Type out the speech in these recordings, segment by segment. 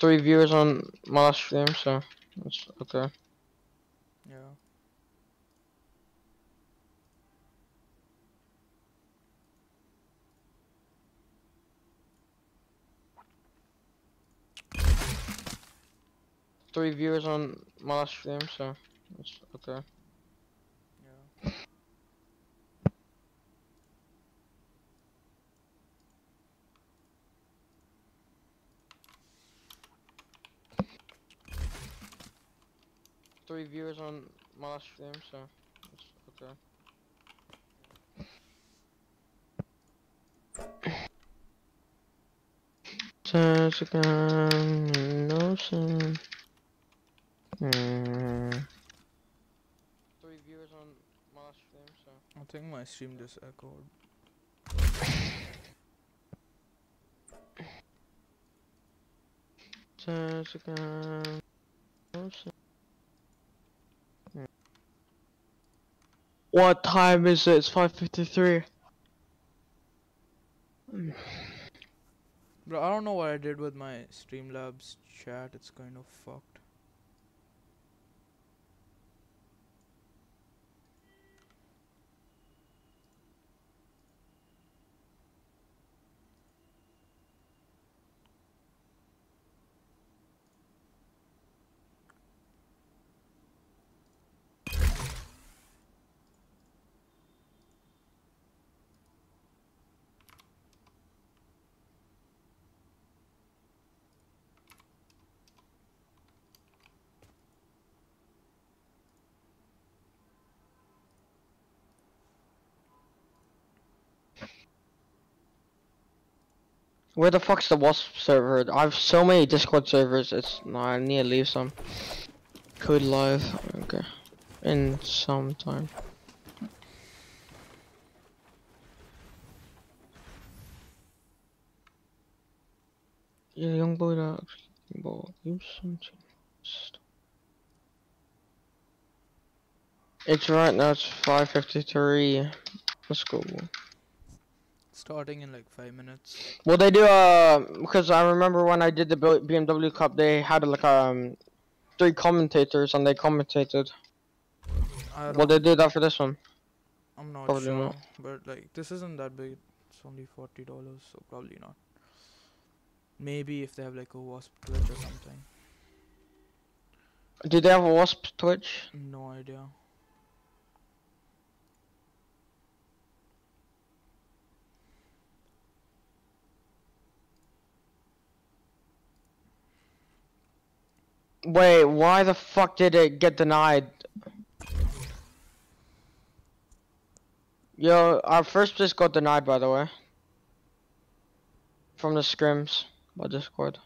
3 viewers on my last stream, so that's okay. Yeah. Three viewers on my last stream, so that's okay. Yeah. Three viewers on my last stream, so that's okay. Turns again, no sin. Three viewers on my last stream, so. I think my stream just echoed. Turns again, no sin. What time is it? It's 5:53. Bro, I don't know what I did with my Streamlabs chat. It's kind of fucked. Where the fuck's the Wasp server? I have so many Discord servers. It's no, I need to leave some. Code live. Okay. In some time. Yeah, young boy that use something. It's right now. It's 5:53. Let's go. Starting in like 5 minutes. Well, they do because I remember when I did the BMW Cup, they had like 3 commentators and they commentated. Well, they did that for this one. I'm not Probably sure, not. but like this isn't that big. It's only $40, so probably not. Maybe if they have like a Wasp Twitch or something. Did they have a Wasp Twitch? No idea. Wait, why the fuck did it get denied? Yo, our first place got denied, by the way. From the scrims by Discord.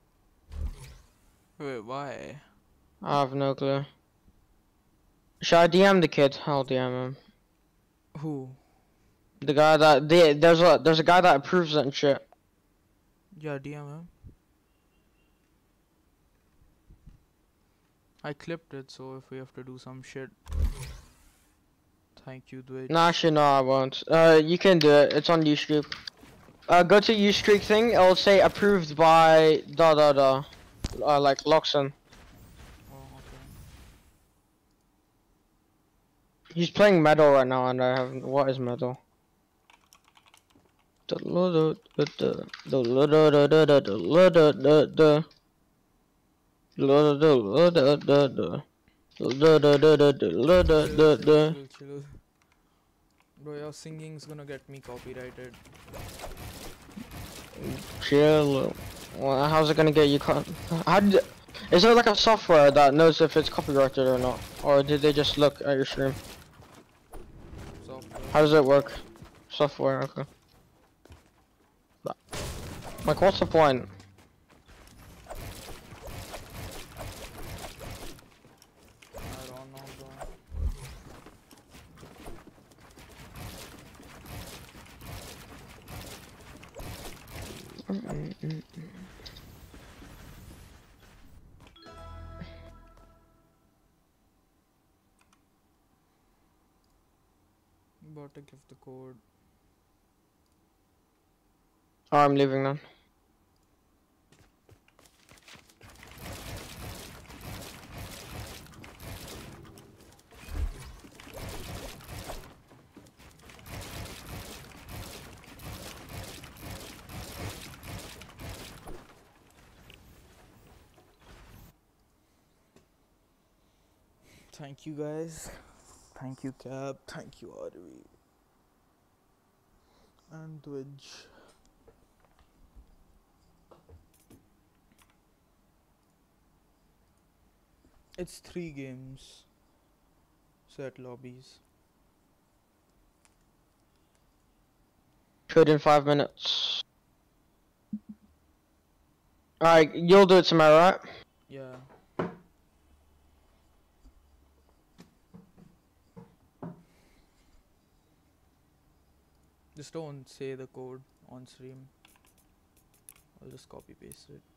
Wait, why? I have no clue. Should I DM the kid? I'll DM him. Who? The guy that there's a guy that approves it and shit. Yeah, DM him. I clipped it, so if we have to do some shit. Thank you, Dwight. No, actually, no, I won't. You can do it. It's on Ustreak. Go to Ustreak thing. It'll say approved by like Loxon. Oh, okay. He's playing Metal right now, and I have what is Metal? Chill. Bro, your singing's gonna get me copyrighted. Chill. Well, how's it gonna get you caught? Is there like a software that knows if it's copyrighted or not? Or did they just look at your stream? Software. How does it work? Software, okay. Like, what's the point? I don't know, bro. About to give the code. Oh, I'm leaving then. Thank you guys. Thank you Cab. Thank you RV. And Twitch. It's 3 games. Set lobbies. Could in 5 minutes. Alright, you'll do it tomorrow, right? Yeah. Just don't say the code on stream. I'll just copy paste it.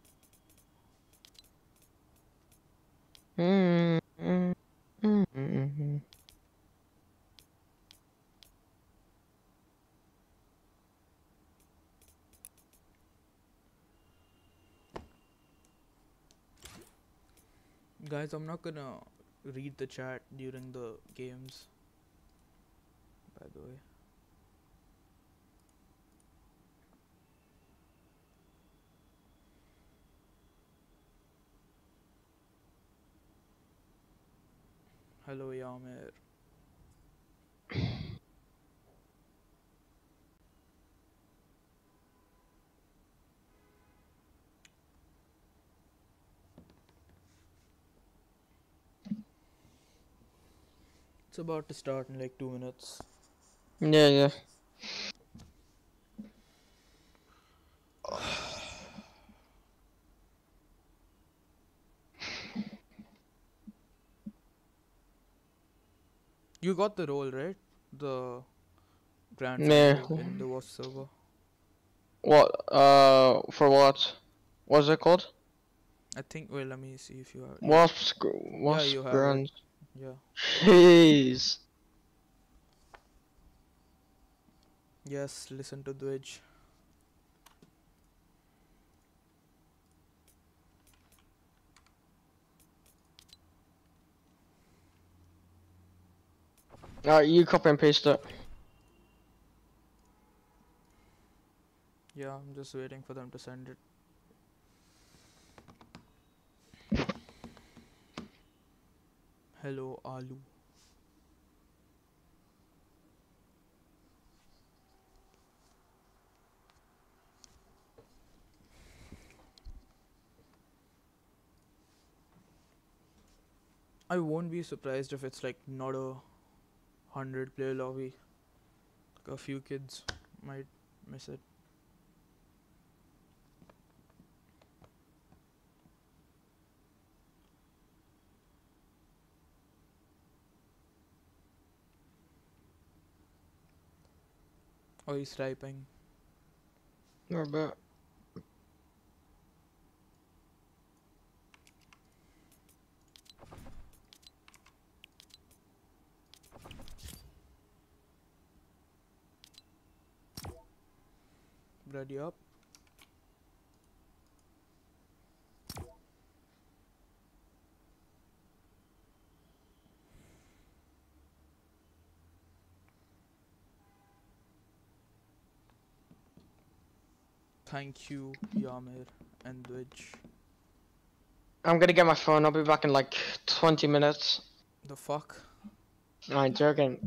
Guys, I'm not gonna read the chat during the games, by the way. Hello Yamir. It's about to start in like 2 minutes. Yeah. You got the role, right? The grand Yeah. finale in the Wasp server. What? For what? What's it called? I think. Wait, let me see if you have. Wasp you have Grand. it. Yeah. Jeez. Yes, listen to Twitch. Alright, you copy and paste it. Yeah, I'm just waiting for them to send it. Hello, Alu. I won't be surprised if it's like not a 100-player lobby. Like a few kids might miss it. Oh, he's typing. Or about. Ready up. Thank you, Yamir and Twitch. I'm gonna get my phone. I'll be back in like 20 minutes. The fuck? I'm joking.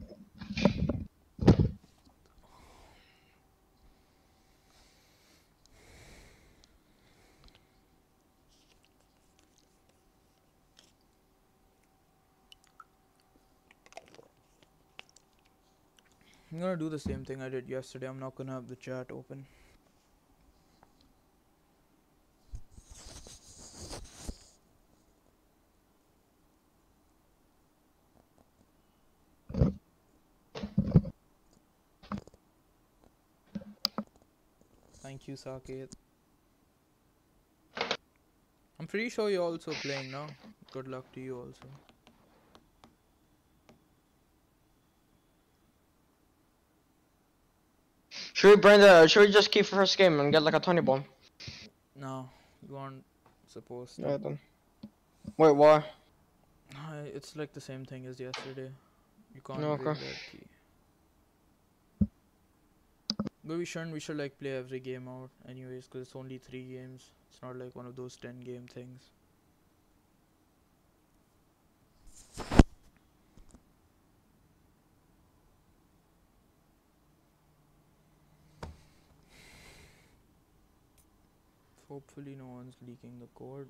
I'm gonna do the same thing I did yesterday. I'm not gonna have the chat open. Thank you, Saket. I'm pretty sure you're also playing now. Good luck to you also. Should we just keep first game and get like a 20 bomb? No, you aren't supposed to. Yeah then. Wait, why? It's like the same thing as yesterday. You can't No, break okay. that key. But we should like play every game out anyways, because it's only 3 games. It's not like one of those 10 game things. Hopefully no one's leaking the code.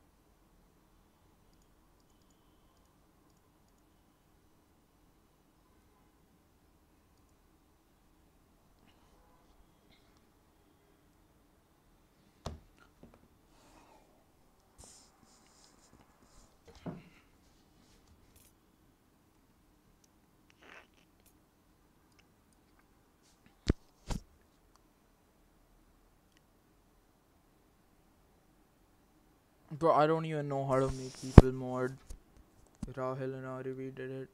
Bro, I don't even know how to make people mod. Rahil and Arivi did it.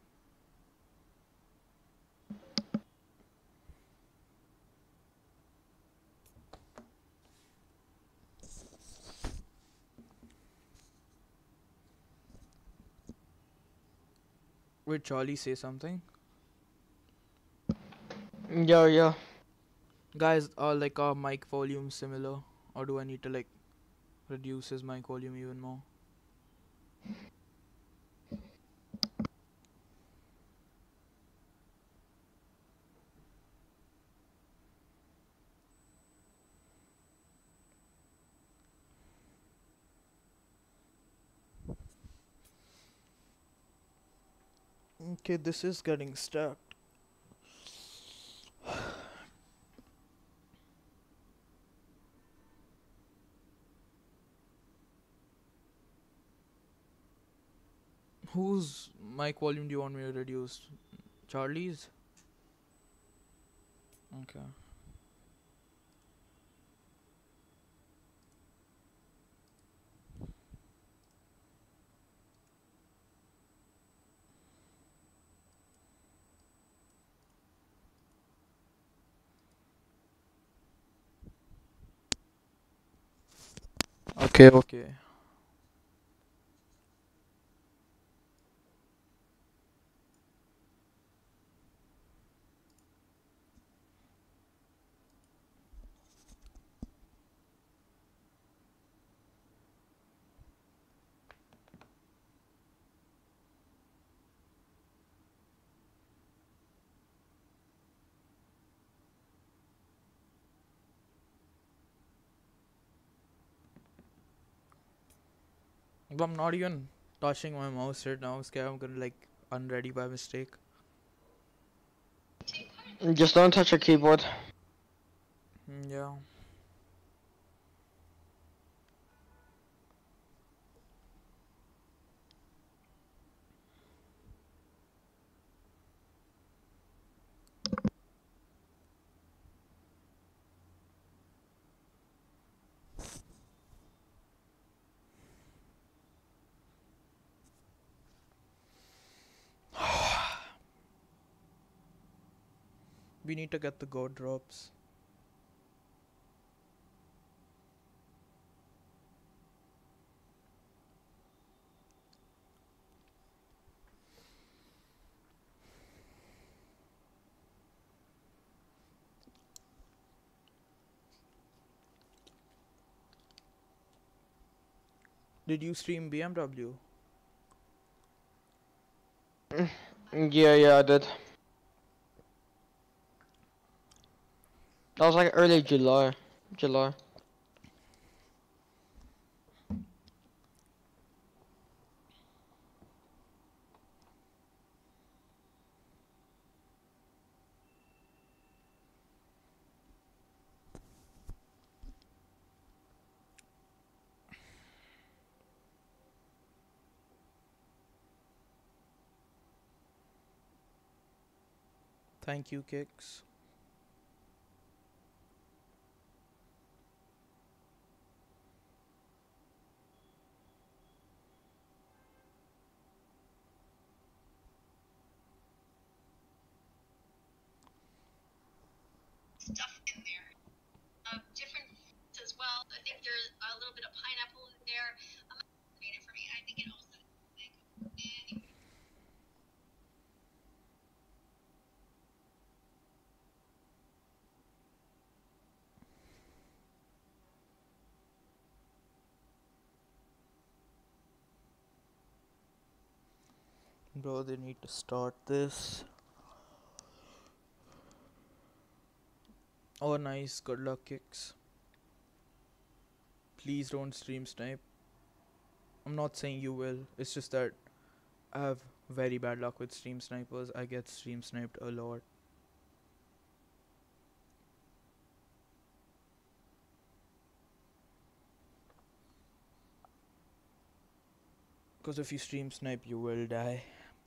Wait, Charlie, say something. Yo. Guys, are like our mic volume similar? Or do I need to like reduce his mic volume even more? Okay, this is getting stuck. Whose mic volume do you want me to reduce? Charlie's? Okay. Okay. But I'm not even touching my mouse right now. Scared I'm gonna like unready by mistake. Just don't touch your keyboard. Yeah. We need to get the god drops. Did you stream BMW? Yeah, I did. That was like early July. Thank you, Kicks. Stuff in there. Different as well. I think there's a little bit of pineapple in there. Made it for me. I think it also anyway. Bro, they need to start this. Oh, nice. Good luck, Kicks. please don't stream snipe. I'm not saying you will. It's just that I have very bad luck with stream snipers. I get stream sniped a lot. Because if you stream snipe, you will die.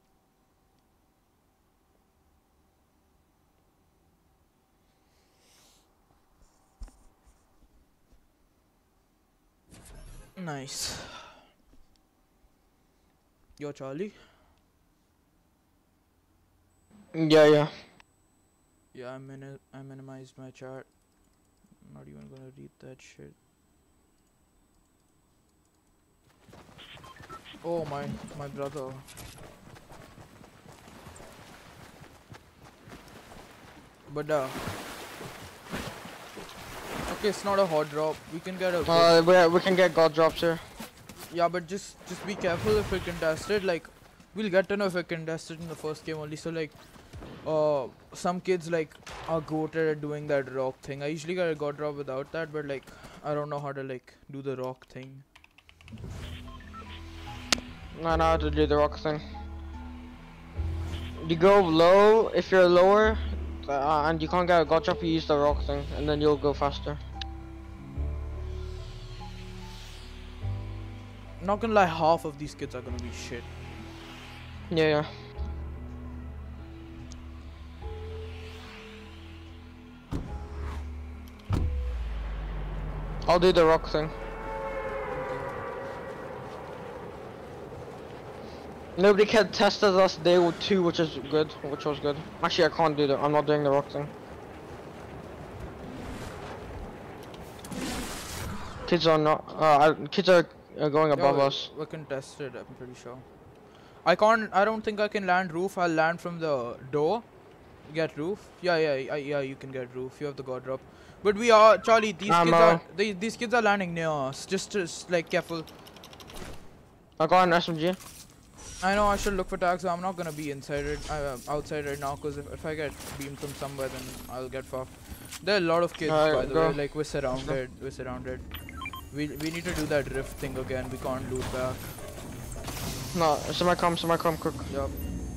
Nice. Yo, Charlie? Yeah. Yeah, I minimized my chat. I'm not even gonna read that shit. Oh, my brother. But okay, it's not a hot drop. We can get a we can get god drops here. yeah, but just be careful if we contest it. Like, we'll get to know if we contest it in the first game only. So like, some kids like are goated at doing that rock thing. I usually get a god drop without that, but like, I don't know how to like do the rock thing. I know how to do the rock thing. You go low if you're lower, and you can't get a god drop. You use the rock thing, and then you'll go faster. Not gonna lie, half of these kids are gonna be shit. Yeah. I'll do the rock thing. Nobody can tested us day 2, which was good. Actually, I can't do that. I'm not doing the rock thing. Kids are not. Kids are going above us. We're contested. I'm pretty sure. I don't think I can land roof. I'll land from the door. Get roof. Yeah. You can get roof. You have the god drop. But we are Charlie. These kids are landing near us. Just like careful. I got an SMG. I know I should look for tags, so I'm not gonna be outside right now, because if I get beamed from somewhere, then I'll get fucked. There are a lot of kids, by the way. Like, we're surrounded. We need to do that rift thing again. We can't loot back. No, somebody come quick. Yup.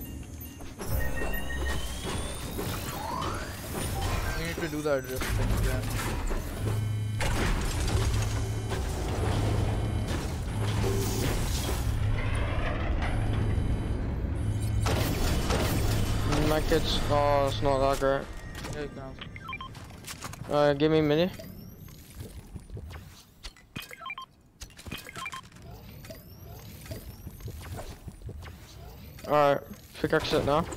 We need to do that rift thing again. My kids, oh, it's not that great. Yeah, you can have. Give me a mini. Alright, pickaxe it now.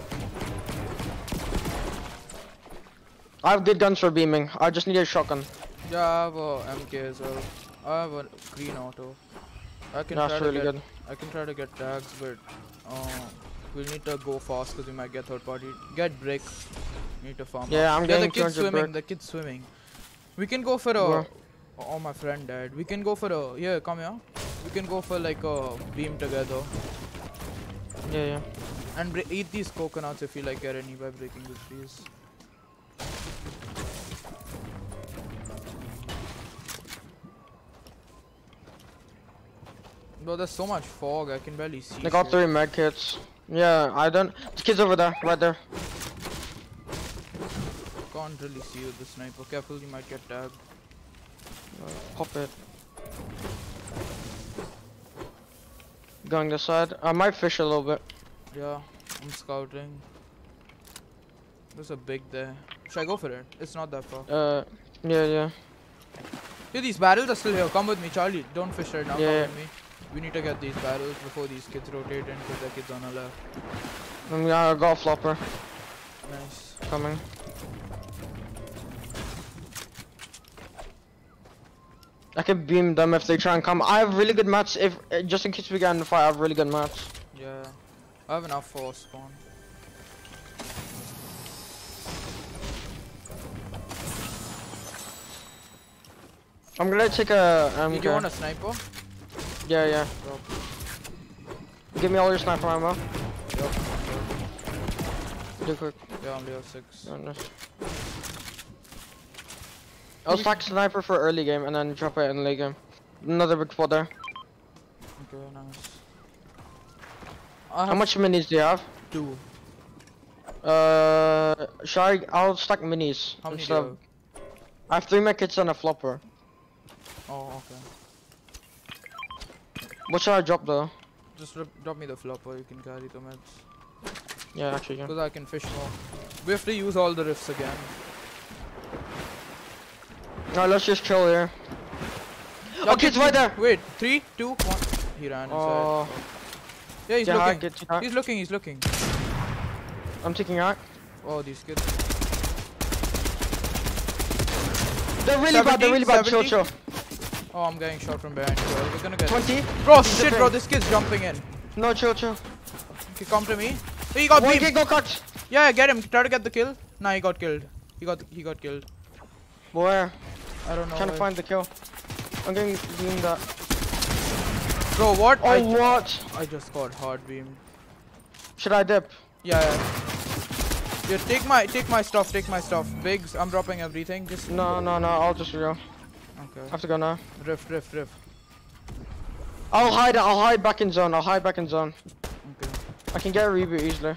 I have good guns for beaming. I just need a shotgun. Yeah, I have a MK as well. I have a green auto. I can try to get tags, but we'll need to go fast because we might get third party. Get brick. Need to farm. Yeah, I'm getting the kid's swimming. The kid's swimming. We can go for a. Oh, my friend died. We can go for a. Yeah, come here. We can go for like a beam together. Yeah. And eat these coconuts if you like get any by breaking the trees. Bro, there's so much fog. I can barely see. They got 3 med kits. Yeah, I don't. The kid's over there, right there. Can't really see with the sniper. Careful, you might get tagged. Pop it. Going this side. I might fish a little bit. Yeah, I'm scouting. There's a big there. Should I go for it? It's not that far. Yeah. Yeah, these barrels are still here. Come with me, Charlie. Don't fish right now. Yeah. Come with me. We need to get these barrels before these kids rotate in, because the kids on the left. Yeah, I got a flopper. Nice. Coming. I can beam them if they try and come. I have really good mats. If just in case we get in the fight, I have really good mats. Yeah, I have enough for spawn. I'm gonna take a. Do you want a sniper? Yeah. Yep. Give me all your sniper ammo. Yep. Do quick. Yeah, only have 6. Oh, nice. I'll stack sniper for early game and then drop it in late game. Another big spot there. Okay, nice. How much minis do you have? 2. I'll stack minis. How many do instead you of- have? I have 3 medkits and a flopper. Oh, okay. What should I drop though? Just drop me the flopper, you can carry the meds. Yeah, actually, yeah. Because I can fish more. We have to use all the rifts again. No, let's just chill here. Yeah, Okay, it's right there. Wait, 3, 2, 1. He ran inside. Oh, Yeah, he's yeah, looking. get to He's looking, he's looking. I'm taking out. Oh, these kids. They're really bad. They're really bad. Chill, 70. chill. Oh, I'm getting shot from behind. Bro. We're gonna get 20. Bro, He's shit, bro. different. This kid's jumping in. No, chill, chill. Okay, come to me. Hey, he got One beamed. kid go cut. Yeah, get him. Try to get the kill. Nah, he got killed. He got killed. Where? I don't know. Trying to where. find the kill. I'm getting beamed that. Bro, what? Oh, what? I just got hard beamed. Should I dip? Yeah, yeah. Yeah, take my stuff. Take my stuff. Biggs, I'm dropping everything. Just No, no, no. I'll just go. Okay. I have to go now. Rift. I'll hide back in zone. I'll hide back in zone. Okay. I can get a reboot easily.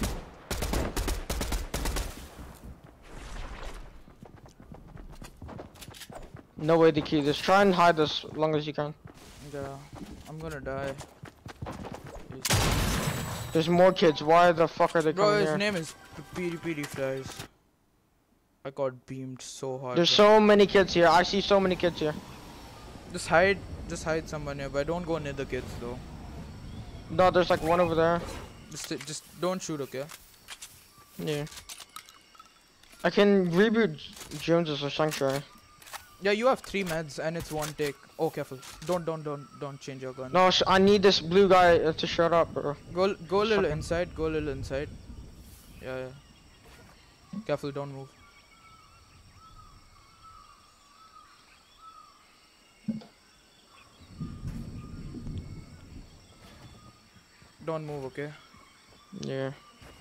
No way to key this. Try and hide as long as you can. Yeah. I'm gonna die. There's more kids. Why the fuck are they Bro, coming his here? name is PD Flies. I got beamed so hard. There's bro. so many kids here. I see so many kids here. Just hide somewhere nearby. Don't go near the kids though. No, there's like one over there. Just don't shoot, okay? Yeah. I can reboot Jones's or Sanctuary. Yeah, you have 3 meds and it's 1 take. Oh, careful. Don't change your gun. No, I need this blue guy to shut up, bro. Go a little Fucking- inside. Go a little inside. Yeah. Careful, don't move. Don't move, okay? Yeah.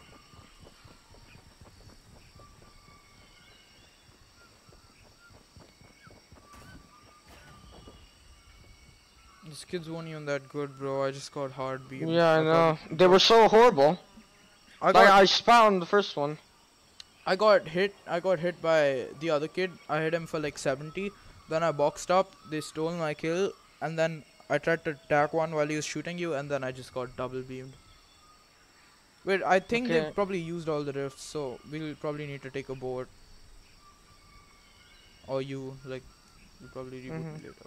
These kids weren't even that good, bro. I just got hard beam. Yeah, I know. They were so horrible. I spawned the first one. I got hit by the other kid. I hit him for like 70. Then I boxed up. They stole my kill, and then I tried to attack one while he was shooting you, and then I just got double beamed. Wait, I think Okay. they probably used all the rifts, so we'll probably need to take a boat. Or you probably reboot me later.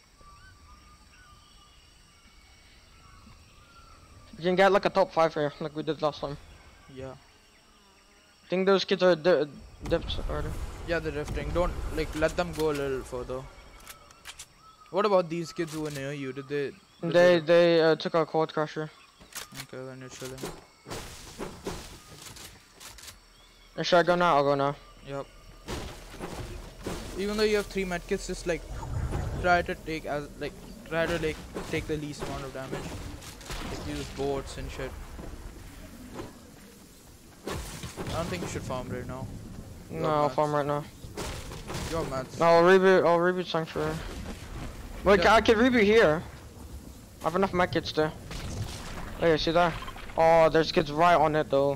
You can get like a top 5 here, like we did last time. Yeah. I think those kids are dipped already. Yeah, they're rifting. Don't let them go a little further. What about these kids who were near you? Did they? They took a quad crusher. Okay, then you're chilling. Should I go now? I'll go now. Yep. Even though you have 3 medkits, just try to take take the least amount of damage. Like use boats and shit. I don't think you should farm right now. No, I'll farm right now. You have mats. No, I'll reboot Sanctuary. Wait, Yeah. I can reboot here. I have enough medkits there. Hey, see that? Oh, there's kids right on it though.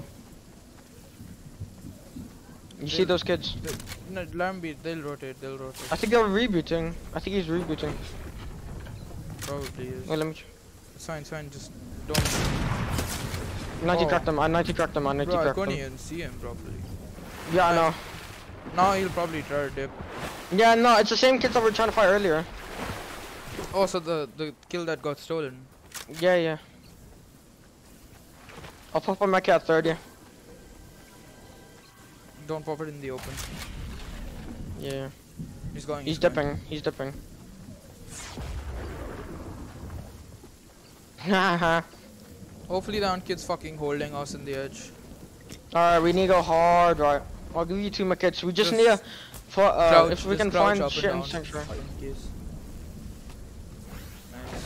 You see those kids? No, let them be. They'll rotate. I think they're rebooting. I think he's rebooting. Probably is. Wait, let me. It's fine. Just don't. 90 Oh. cracked them. I 90 cracked them. I 90 Bro, I cracked couldn't them. even see him properly. Yeah, I know. Now he'll probably try to dip. Yeah, no, it's the same kids that we were trying to fight earlier. Oh, so the kill that got stolen. Yeah. I'll pop on my cat 30. Don't pop it in the open. Yeah. He's going. He's going. dipping. He's dipping. Haha. Hopefully there aren't kids fucking holding us in the edge. Alright, we need to go hard, right? I'll give you 2 more kids. We just Just need to, Crouch, if we just can crouch find up shit and in down, Sanctuary. in case. Nice.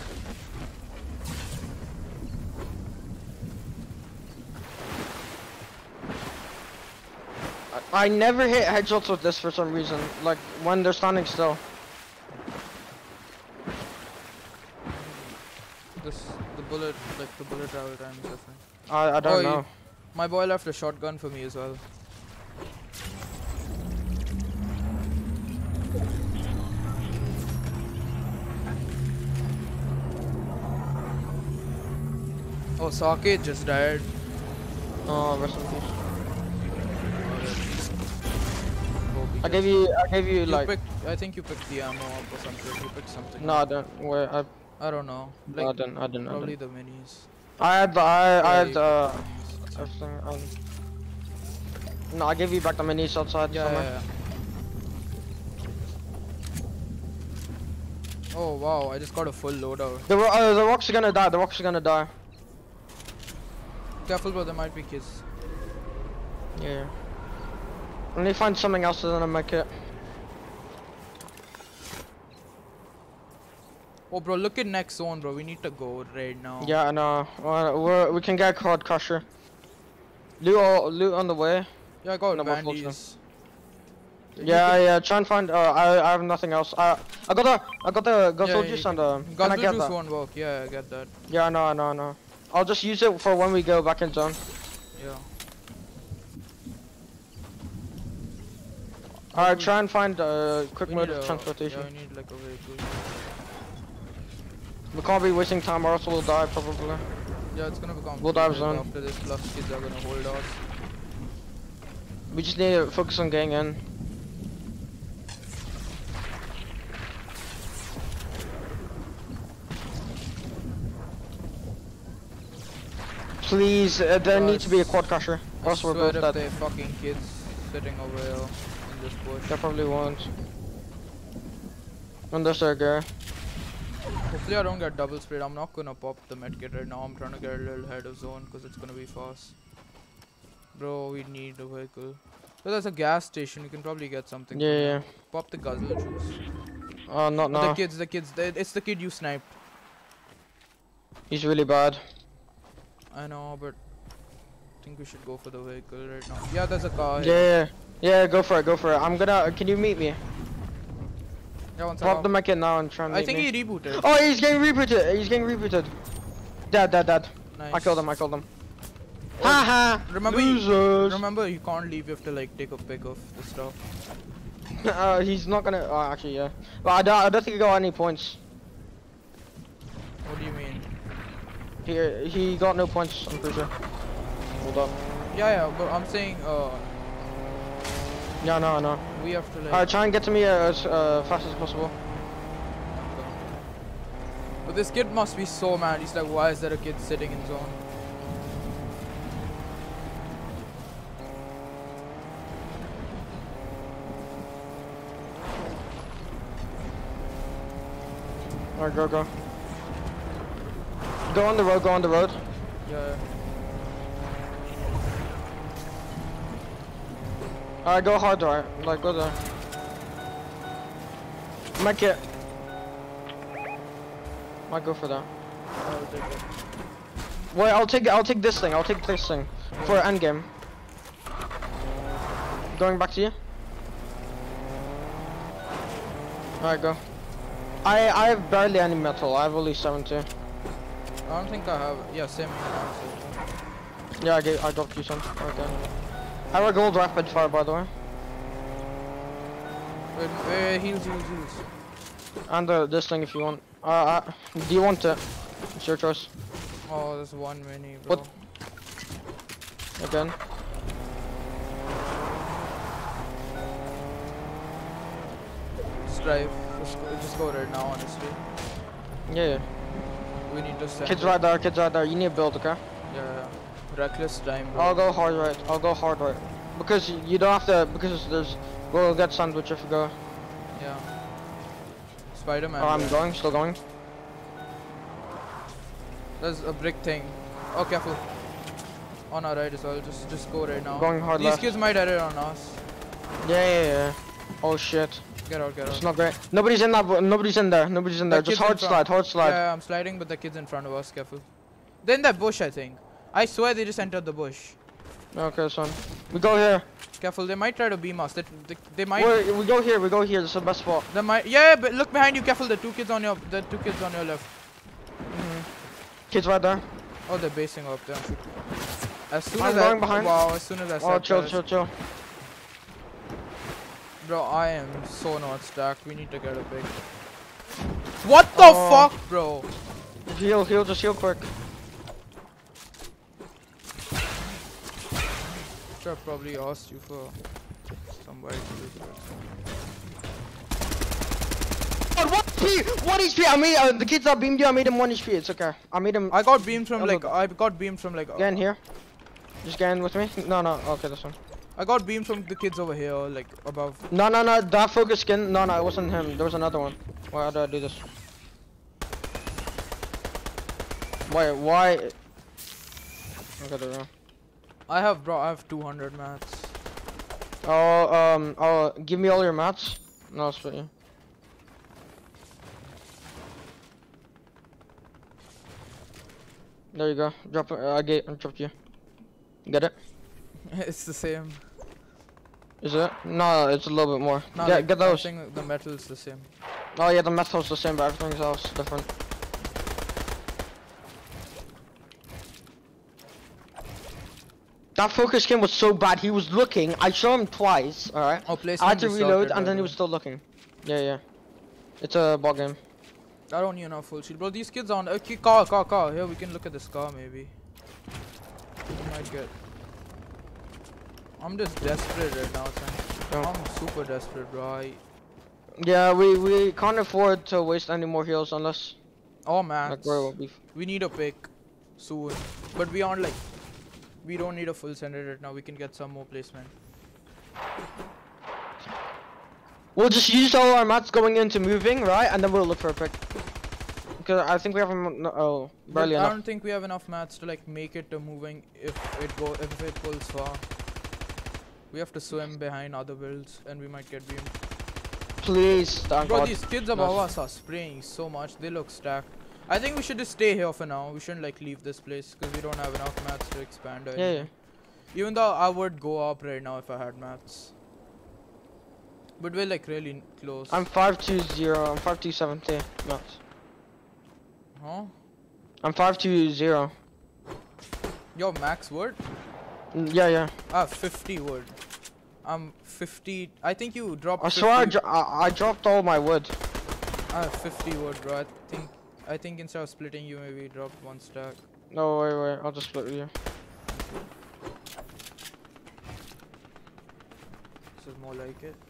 I never hit headshots with this for some reason. Like when they're standing still. Because the bullet travel time is different. I don't know. My boy left a shotgun for me as well. Oh, Socket just died. Oh, rest in peace. Oh, I gave you like. I think you picked the ammo up or something. You picked something. No, I don't. Where I don't know. No, I didn't. Probably the minis. I had minis. everything. No, I gave you back the minis outside somewhere. Yeah. Oh wow! I just got a full loadout. The rocks are gonna die. The rocks are gonna die. Careful, bro. There might be kids. Yeah. Let me find something else and then I make it. Oh, bro, look at next zone, bro. We need to go right now. Yeah, I know. We can get Quad Crusher. Loot on the way. Yeah, I got No, bandies. Yeah. Try and find. I have nothing else. I got the Guzzle juice and can I get juice that? won't work. Yeah, I get that. Yeah, I know. I'll just use it for when we go back in zone. Yeah. Alright, try and find quick mode of Yeah, transportation. we need like a vehicle. We can't be wasting time or else we'll die probably. Yeah, it's gonna become. We'll dive zone. After this, plus kids are gonna hold us. We just need to focus on getting in. Please, there needs to be a Quad Crusher. Or else we're both dead. They fucking kids sitting over here in this bush. They probably won't. Unless they're gay. Hopefully I don't get double sprayed. I'm not gonna pop the medkit right now. I'm trying to get a little ahead of zone because it's gonna be fast. Bro, we need a vehicle. So there's a gas station. You can probably get something. Yeah. Pop the Guzzle juice. Not now. The kids. It's the kid you sniped. He's really bad. I know, but I think we should go for the vehicle right now. Yeah, there's a car. Yeah, go for it. I'm gonna. Can you meet me? Yeah, once Pop the medkit now and try and meet I think me. he rebooted. Oh, he's getting rebooted. Dead. Nice. I killed him. Haha. Remember, you can't leave. You have to like take a pic of the stuff. He's not gonna. Oh, actually, yeah. But I don't think he got any points. What do you mean? He got no points. I'm pretty sure. Hold up. Yeah, but I'm saying Yeah, no. we have to like. Alright, try and get to me as fast as possible. But this kid must be so mad. He's like, why is there a kid sitting in zone? Alright, go. Go on the road. Yeah. Alright, go hard right. Like, go there. Might go for that. I'll take it. Wait, I'll take this thing. For endgame. Going back to you. Alright, go. I have barely any metal. I have only 70. I don't think I have. Yeah, same. Yeah, I dropped you some. Okay. I have a gold rapid fire, by the way. Wait, heals. And this thing if you want. Do you want it? It's your choice. Oh, there's one mini, bro. What? Again. Just drive. Just go right now, honestly. Yeah. We need to send. Kids right there. You need to build, okay? Yeah. Reckless time, bro. I'll go hard right. Because you don't have to. Because we'll get sandwich if we go. Yeah. Spider-Man. Oh, I'm still going. There's a brick thing. Oh, careful. On our right as well. Just go right now. Going hard These left. kids might edit on us. Yeah. Oh shit. Get out. It's not great. Nobody's in there. Just hard slide. Yeah, I'm sliding, but the kid's in front of us. Careful. They're in that bush, I think. I swear they just entered the bush. Okay, son. We go here. Careful, they might try to beam us. They might. Wait, we go here. This is the best spot. They might. Yeah, but look behind you. Careful, the two kids on your left. Kids right there. Oh, they're basing up there. As soon I'm as going behind. Wow, as soon as I said Oh, chill, that, chill, chill. Bro, I am so not stacked. We need to get a pick. What the Oh. fuck, bro? Heal, just heal quick. Should have probably asked you for somebody to do that. Oh, 1 HP! 1 HP! I made the kids that beamed you. I made him 1 HP. It's okay. I made him. I got beamed from Oh, like. look. I got beamed from like. Get in here. Just get in with me. No. Okay, this one. I got beamed from the kids over here, like above. No. That focus skin. No, it wasn't him. There was another one. Why did I do this? Why? Okay, there we go. I have 200 mats. Give me all your mats. No, I'll split you. There you go. Drop it. I dropped you. Get it? It's the same. Is it? No, it's a little bit more. No, Get, like, get those. I think the metal is the same. Oh yeah, the metal's the same, but everything else is different. That focus skin was so bad. He was looking. I showed him twice. All right. Oh, placement. I had to is reload, sorted, and then he by was still looking. Yeah. It's a ball game. the way. I don't need enough full shield, bro. These kids on. Okay, car. Here we can look at this car maybe. We might get. I'm just desperate right now, son. Yeah. I'm super desperate, bro. Yeah, we can't afford to waste any more heals unless Oh man, like where will be. we need a pick soon, but we aren't like. We don't need a full sender right now. We can get some more placement. We'll just use all our mats going into moving, right? And then we'll look for a pick. Because I think we have barely But I enough. don't think we have enough mats to like make it to moving if it pulls far. We have to swim behind other builds and we might get beamed. Please, thank Bro, God. these kids above us are spraying so much. They look stacked. I think we should just stay here for now. We shouldn't like leave this place because we don't have enough mats to expand. Or Yeah. anything. Even though I would go up right now if I had mats. But we're like really close. I'm 520. I'm 5270 mats. Huh? I'm 520. Yo, max wood? Yeah. Ah, 50 wood. I'm 50. I think you dropped. I 50. swear I dropped all my wood. I have 50 wood, bro. I think instead of splitting you, maybe dropped 1 stack. No, wait. I'll just split with you. This is more like it.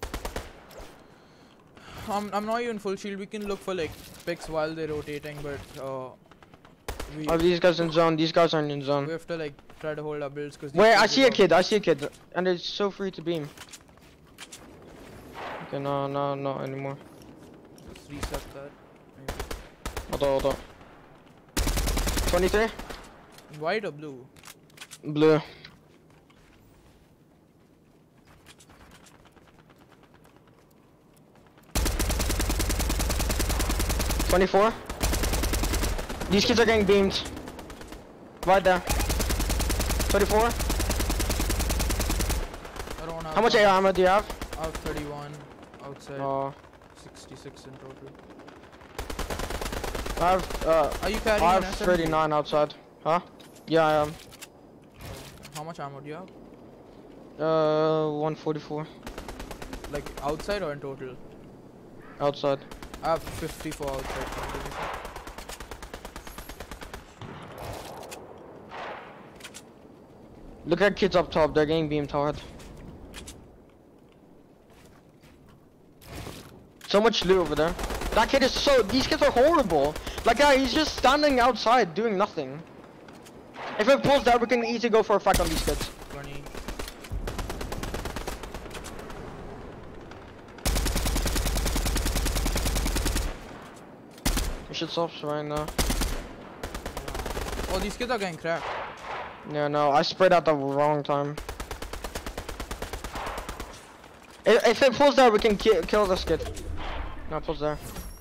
I'm not even full shield. We can look for like picks while they're rotating, but Are these guys in zone? These guys aren't in we zone. have to like try to hold our builds because. Wait, I see a kid. And it's so free to beam. Okay, no, not anymore. Let's reset that. Maybe. Hold on. 23? White or blue? Blue. $24. These kids are getting beamed. Right there. 24. I don't have. How much AR ammo do you have? I have 31 outside. Oh, 66 in total. I have Are you carrying I an have SMG? 39 outside. Huh? Yeah, I am. How much ammo do you have? 144 Like outside or in total? outside. I have 54 outside. Look at kids up top. They're getting beamed hard. So much loot over there. That kid is so. These kids are horrible. Like, he's just standing outside doing nothing. If it pulls down, we can easily go for a fight on these kids. 20. We should stop right now. Oh, these kids are getting cracked. Yeah, no, I sprayed at the wrong time. If it pulls there, we can kill this kid. No, it pulls there.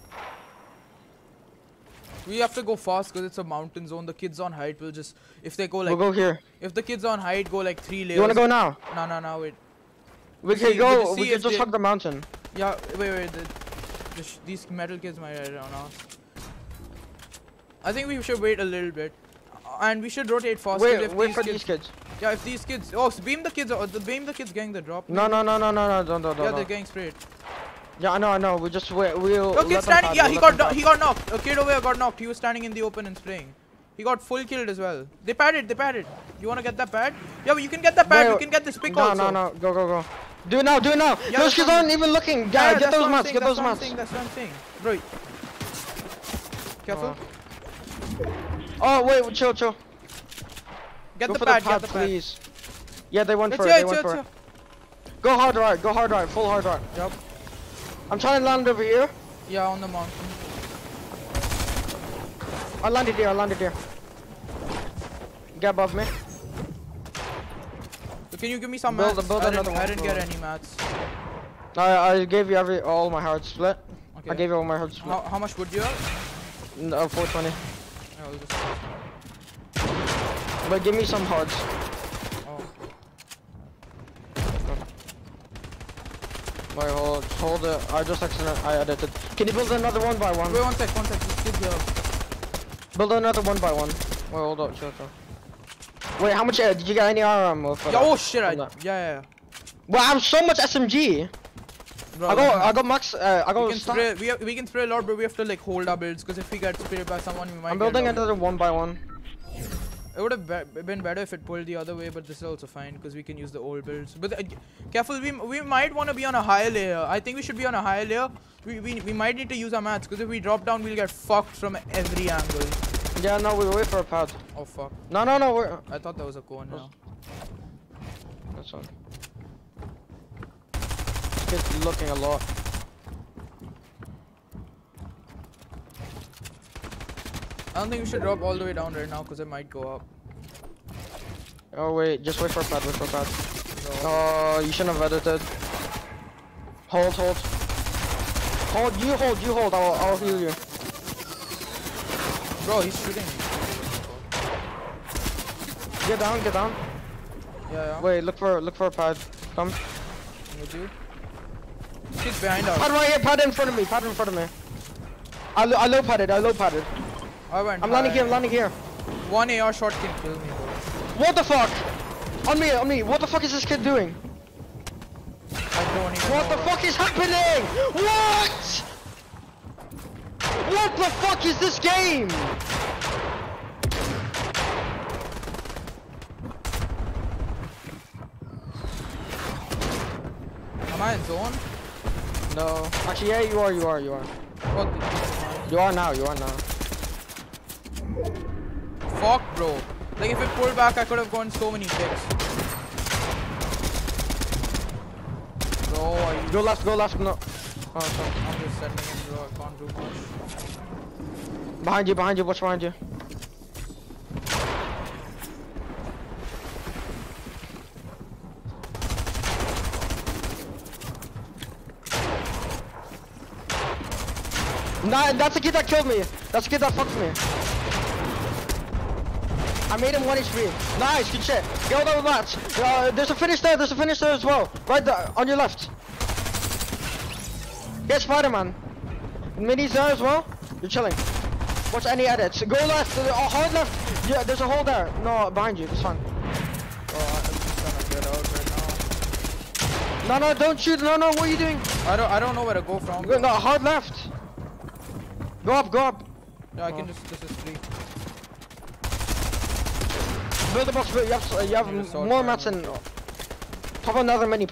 We have to go fast because it's a mountain zone. The kids on height will just, if they go like, We'll go here. if the kids on height go like 3 layers. You wanna go now? No, wait. We See, can go. see We can if just they- hug the mountain. Yeah, wait. These metal kids might ride on us. I think we should wait a little bit. And we should rotate fast. Wait for these kids. Yeah, if these kids. Oh, so beam the kids. Beam the kids getting the drop. No, don't. Yeah, they're getting sprayed. Yeah, I know. We just wait. We'll. Okay, standing. Yeah, he got knocked. A kid over here got knocked. He was standing in the open and spraying. He got full killed as well. They padded. You wanna get that pad? Yeah, but you can get that pad. You can get this pick also. No. Go. Do it now. Yeah, those kids aren't even looking. Yeah, get those mats. That's what I'm saying. Bro. Careful. Oh, wait, chill. Get go the for pad, please. Yeah, they went for it. Go hard right, full hard right. Yep. I'm trying to land over here. Yeah, on the mountain. I landed here. Get above me. So can you give me some mats? I didn't get any mats. I gave you all my hard split. Okay. I gave you all my hard split. How much would you have? No, 420. Yeah, we'll just... But give me some hards. Oh. Wait, hold it. I edited. Can you build another one by one? Wait, one sec. This kid's here. Build another one by one. Wait, hold up, chill. Wait, how much did you get any ammo for yeah, that? oh shit, yeah. Well, I have so much SMG. Bro, I got max. we can spray a lot, but we have to like hold our builds because if we get sprayed by someone, we might. I'm building another one by one. It would have been better if it pulled the other way, but this is also fine because we can use the old builds. But careful, we might want to be on a higher layer. I think we should be on a higher layer. We might need to use our mats because if we drop down, we'll get fucked from every angle. Yeah, no, we wait for a pad. Oh fuck. No, I thought that was a cone now. That's one. It's looking a lot. I don't think we should drop all the way down right now because it might go up. Oh wait, just wait for a pad, No. Oh, you shouldn't have edited. Hold. You hold, I'll heal you. Bro, he's shooting me. Get down. Yeah. Wait, look for a pad. Come. With you. He's behind us. Pad right here, pad in front of me. I low padded. I'm landing here. One AR shot can kill me, bro. What the fuck? On me. What the fuck is this kid doing? I don't even What the fuck is happening? What? What the fuck is this game? Am I in zone? No. Actually, yeah, you are. What? You are now. Fuck, bro. Like if it pulled back, I could have gotten so many picks. Bro, Go left, no. Oh, sorry. I'm just sending it, bro. I can't do much. Behind you, watch behind you. Nah, that's the kid that killed me. That's the kid that fucked me. I made him 1 HP. Nice, good shit. Get all the mats. There's a finish there as well. Right there, on your left. Get Spider-Man. Mini's there as well. You're chilling. Watch any edits. Go left, hard left. Yeah, there's a hole there. No, behind you, it's fine. Oh, I'm just trying to get out right now. No, don't shoot. No, what are you doing? I don't know where to go from. No, hard left. Go up. Yeah, I can just, this is free. Build the box, you have more mats and... Pop another mini.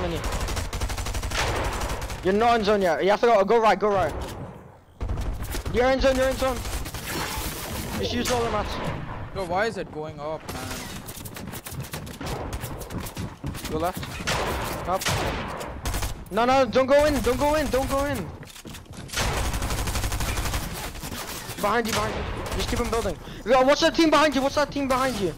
You're not in zone yet. You have to go right. You're in zone. Just use all the mats. Bro, why is it going up, man? Go left. Up. No, don't go in. Behind you. Just keep him building. Yo, what's that team behind you?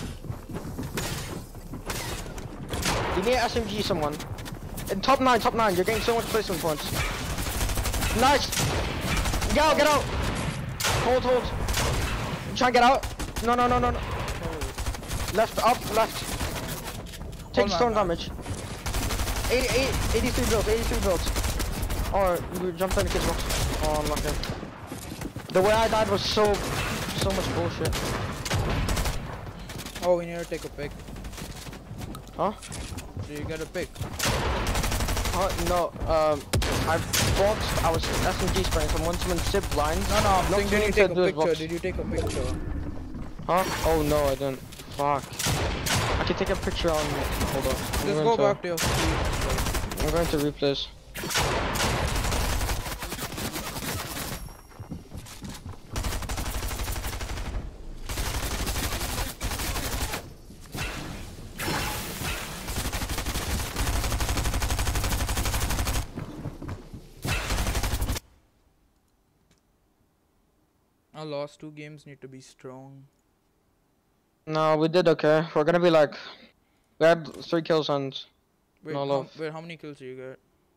You need SMG someone. In top 9, you're getting so much placement points. Nice! Get out! Hold. Try and get out. No. Left. Take stone damage. 83 builds. Or you jumped on the kid's box. Oh, I'm not good. The way I died was so so much bullshit. Oh, we need to take a pic. Huh? Do you get a pic? No, I boxed, I was SMG spraying someone zip lines. No, I'm saying did you take a picture? Box. Did you take a picture? Huh? Oh no, I didn't. Fuck. I can take a picture on, hold on. Just go back to your feed. I'm going to replace. Our last 2 games need to be strong. No, we did okay. We're gonna be like, we had 3 kills and Wait, no love. Wait, how many kills do you get?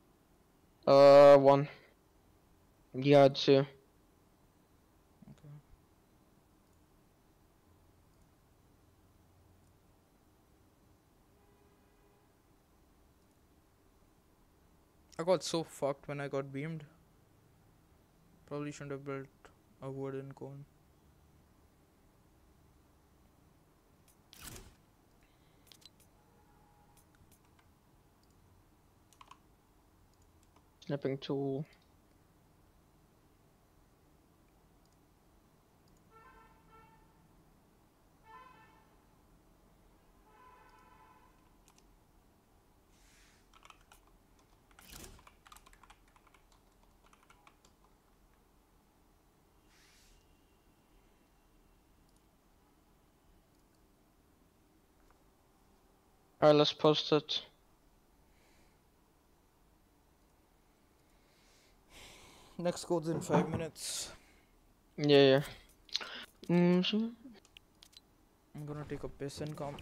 1. Yeah, 2. Okay. I got so fucked when I got beamed. Probably shouldn't have built a wooden cone. Snipping tool. Alright, let's post it. Next code's in 5 minutes. Yeah. I'm gonna take a piss and come.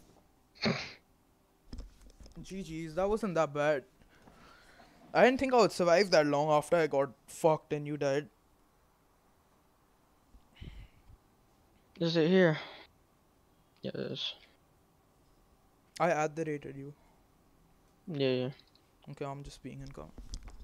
GG's, that wasn't that bad. I didn't think I would survive that long after I got fucked and you died. Is it here? Yeah, it is. I rated you. Yeah. Okay, I'm just being in calm.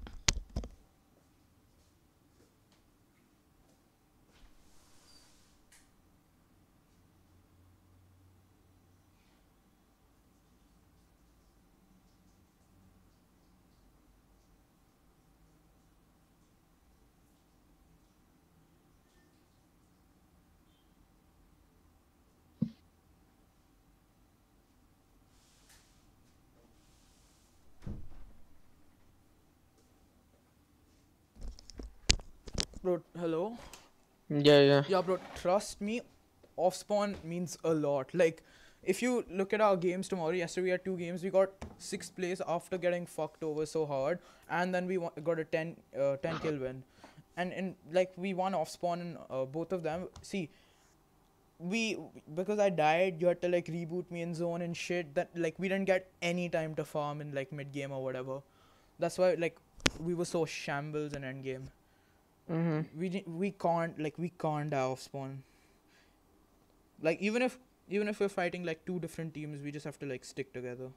Bro, hello? Yeah. Yeah, bro, trust me, off spawn means a lot. Like, if you look at our games tomorrow, yesterday we had 2 games, we got 6th place after getting fucked over so hard, and then we got a 10 kill win. And like, we won off spawn in both of them. See, because I died, you had to like reboot me in zone and shit, that like we didn't get any time to farm in like mid game or whatever. That's why like we were so shambles in end game. We can't die off spawn. Like even if we're fighting like 2 different teams, we just have to like stick together.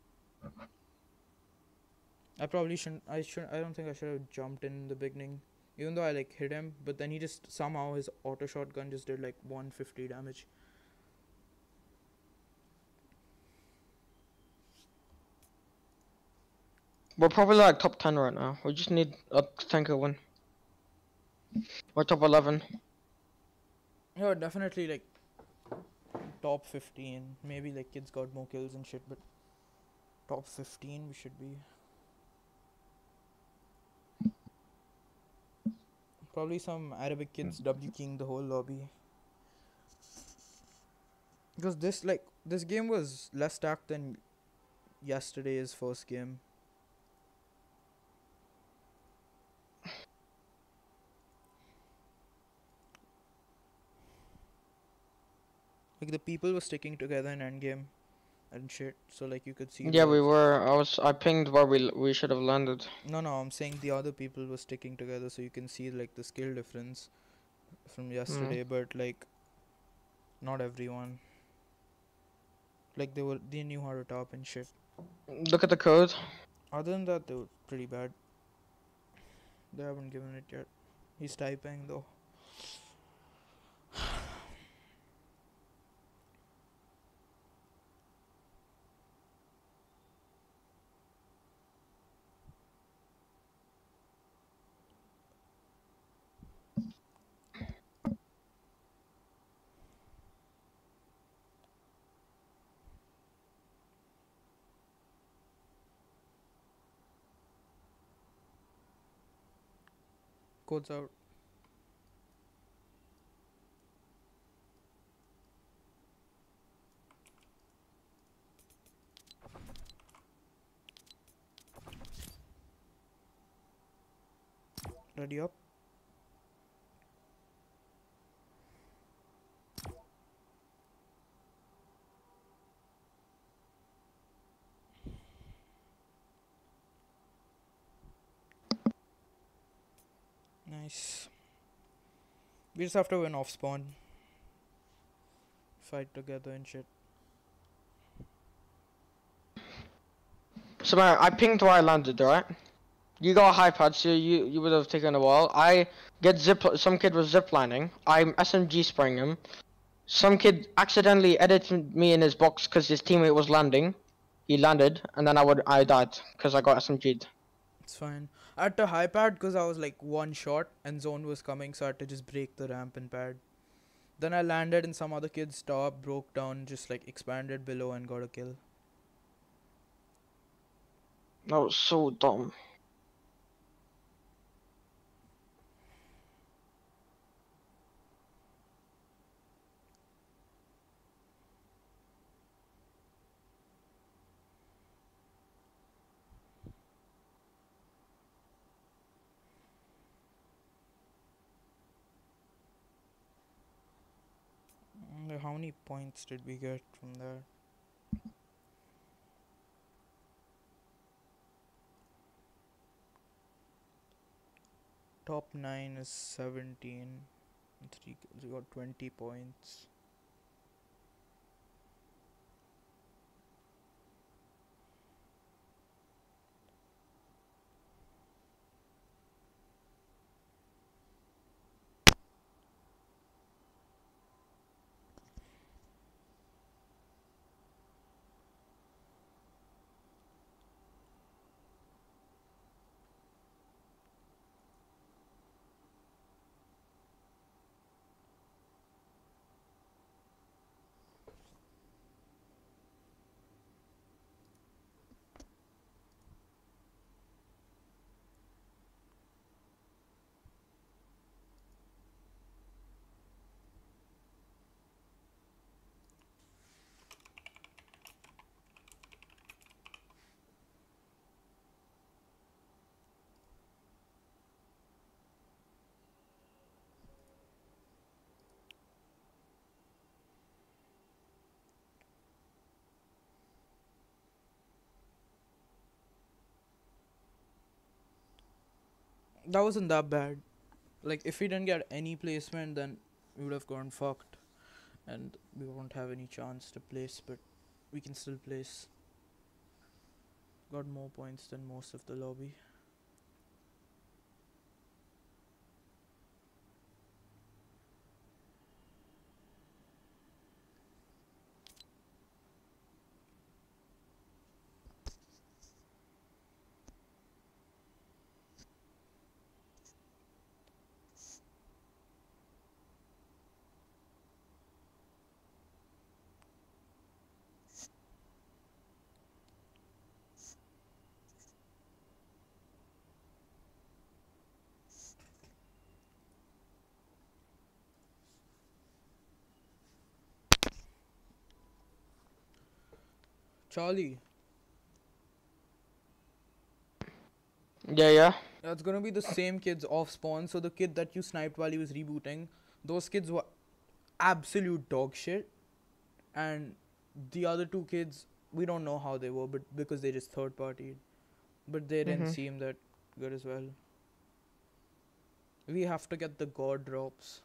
I probably shouldn't. I don't think I should have jumped in the beginning, even though I like hit him. But then he just somehow his auto shotgun just did like 150 damage. We're probably like top 10 right now. We just need a tanker win. We're top 11. Yeah, definitely like top 15. Maybe like kids got more kills and shit, but top 15 we should be. Probably some Arabic kids W king the whole lobby. Because this game was less stacked than yesterday's first game. Like the people were sticking together in endgame and shit, so like you could see. Yeah, we were. I pinged where we should have landed. No, I'm saying the other people were sticking together, so you can see like the skill difference from yesterday. But like, not everyone. Like they knew how to top and shit. Look at the code. Other than that, they were pretty bad. They haven't given it yet. He's typing though. Codes out. Ready up. Nice. We just have to win off spawn. Fight together and shit. So man, I pinged where I landed, right? You got a high pad, so you would have taken a while. I get some kid was ziplining. I'm SMG spraying him. Some kid accidentally edited me in his box because his teammate was landing. He landed, and then I died because I got SMG'd. It's fine. I had to high pad because I was like one shot and zone was coming, so I had to just break the ramp and pad. Then I landed and some other kid's top broke down, just like expanded below and got a kill. That was so dumb. How many points did we get from that? Top 9 is 17. 3 kills. We got 20 points. That wasn't that bad. Like, if we didn't get any placement, then we would have gone fucked. And we won't have any chance to place, but we can still place. Got more points than most of the lobby. Charlie. Yeah. It's gonna be the same kids off spawn. So the kid that you sniped while he was rebooting, those kids were absolute dog shit. And the other two kids, we don't know how they were, but because they just third partied. But they didn't seem that good as well. We have to get the god drops.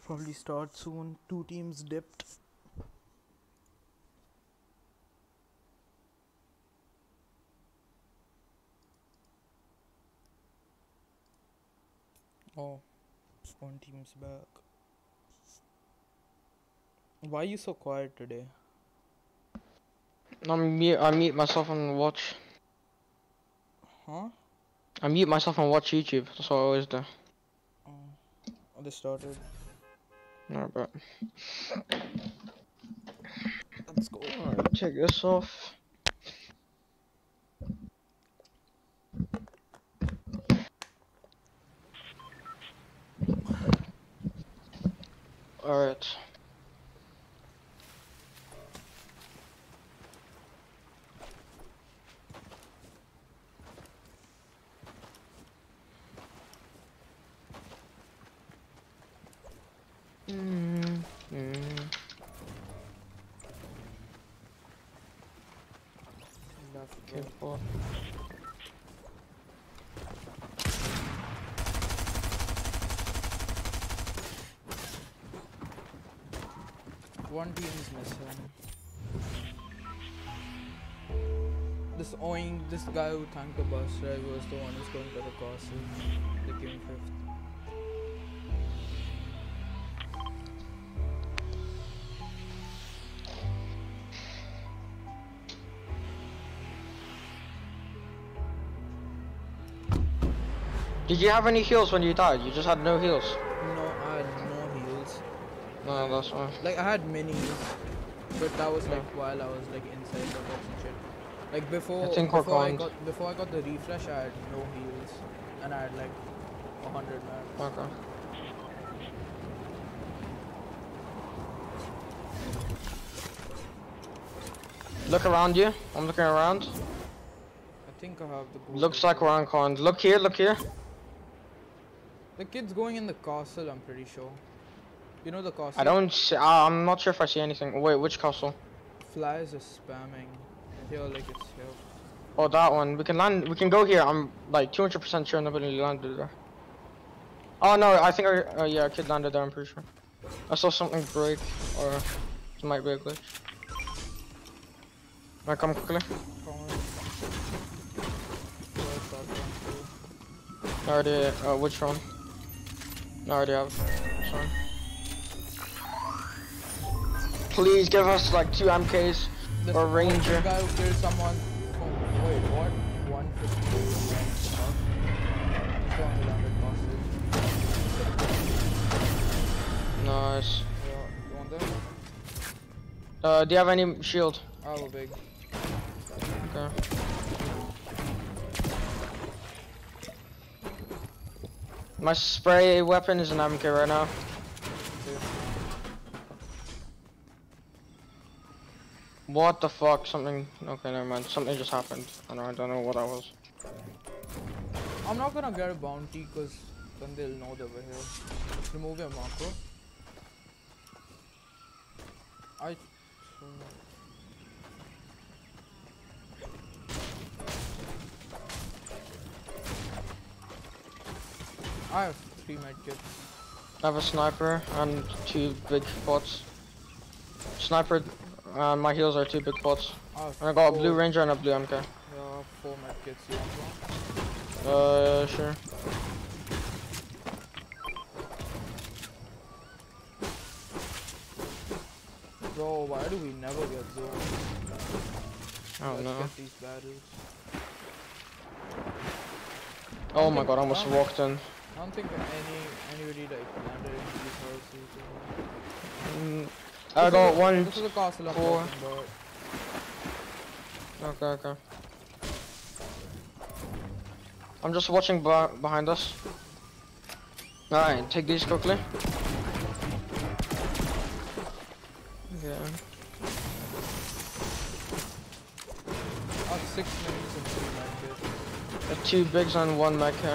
probably start soon. 2 teams dipped. Oh, 1 team's back. Why are you so quiet today? I mute myself and watch. Huh? I mute myself and watch YouTube. That's what I always do. Oh, they started. No, but Let's go. alright, take this off. Alright. Okay, cool. One team is missing. This guy who tanked the bus ride was the one who's going to the castle. They came 5th. Did you have any heals when you died? You just had no heals. No, I had no heals. No, that's fine. Like I had minis, but that was like while I was like inside the box and shit. Like before I got the refresh, I had no heals, and I had like 100 max. Okay. Look around you. I'm looking around. I think I have the gold. Looks like we're on cons. Look here, look here. The kid's going in the castle, I'm pretty sure. You know the castle? I don't see, I'm not sure if I see anything. Wait, which castle? Flies are spamming. Here, like it's here. Oh, that one. We can land, we can go here. I'm like 200% sure nobody landed there. Oh no, I think yeah, a kid landed there, I'm pretty sure. I saw something break, or it might be a glitch. Alright, come quickly. I already, which one? I already have. Sorry. Please give us like 2 MKs or Ranger. The guy who killed someone. Oh, wait, what? 150. Nice. Yeah, you want that? Do you have any shield? I have a big. Okay. My spray weapon is an MK right now. What the fuck? Something. Okay, never mind. Something just happened. I don't know what that was. I'm not gonna get a bounty because then they'll know that we're here. Remove your macro. I have 3 medkits. I have a sniper and 2 big pots. Sniper, my heals are 2 big pots. And I got a blue ranger and a blue MK. Yeah, I have 4 medkits. You want one? Sure. Bro, why do we never get zoned? I don't know. Get these battles. Oh my god, I almost walked in. I don't think anybody like landed in these houses. I got 1, This is the castle I'm 4. talking about. Okay. I'm just watching behind us. Alright, take these quickly. Yeah. I have 6 minis and 3 medkits. 2 bigs and 1 medkit.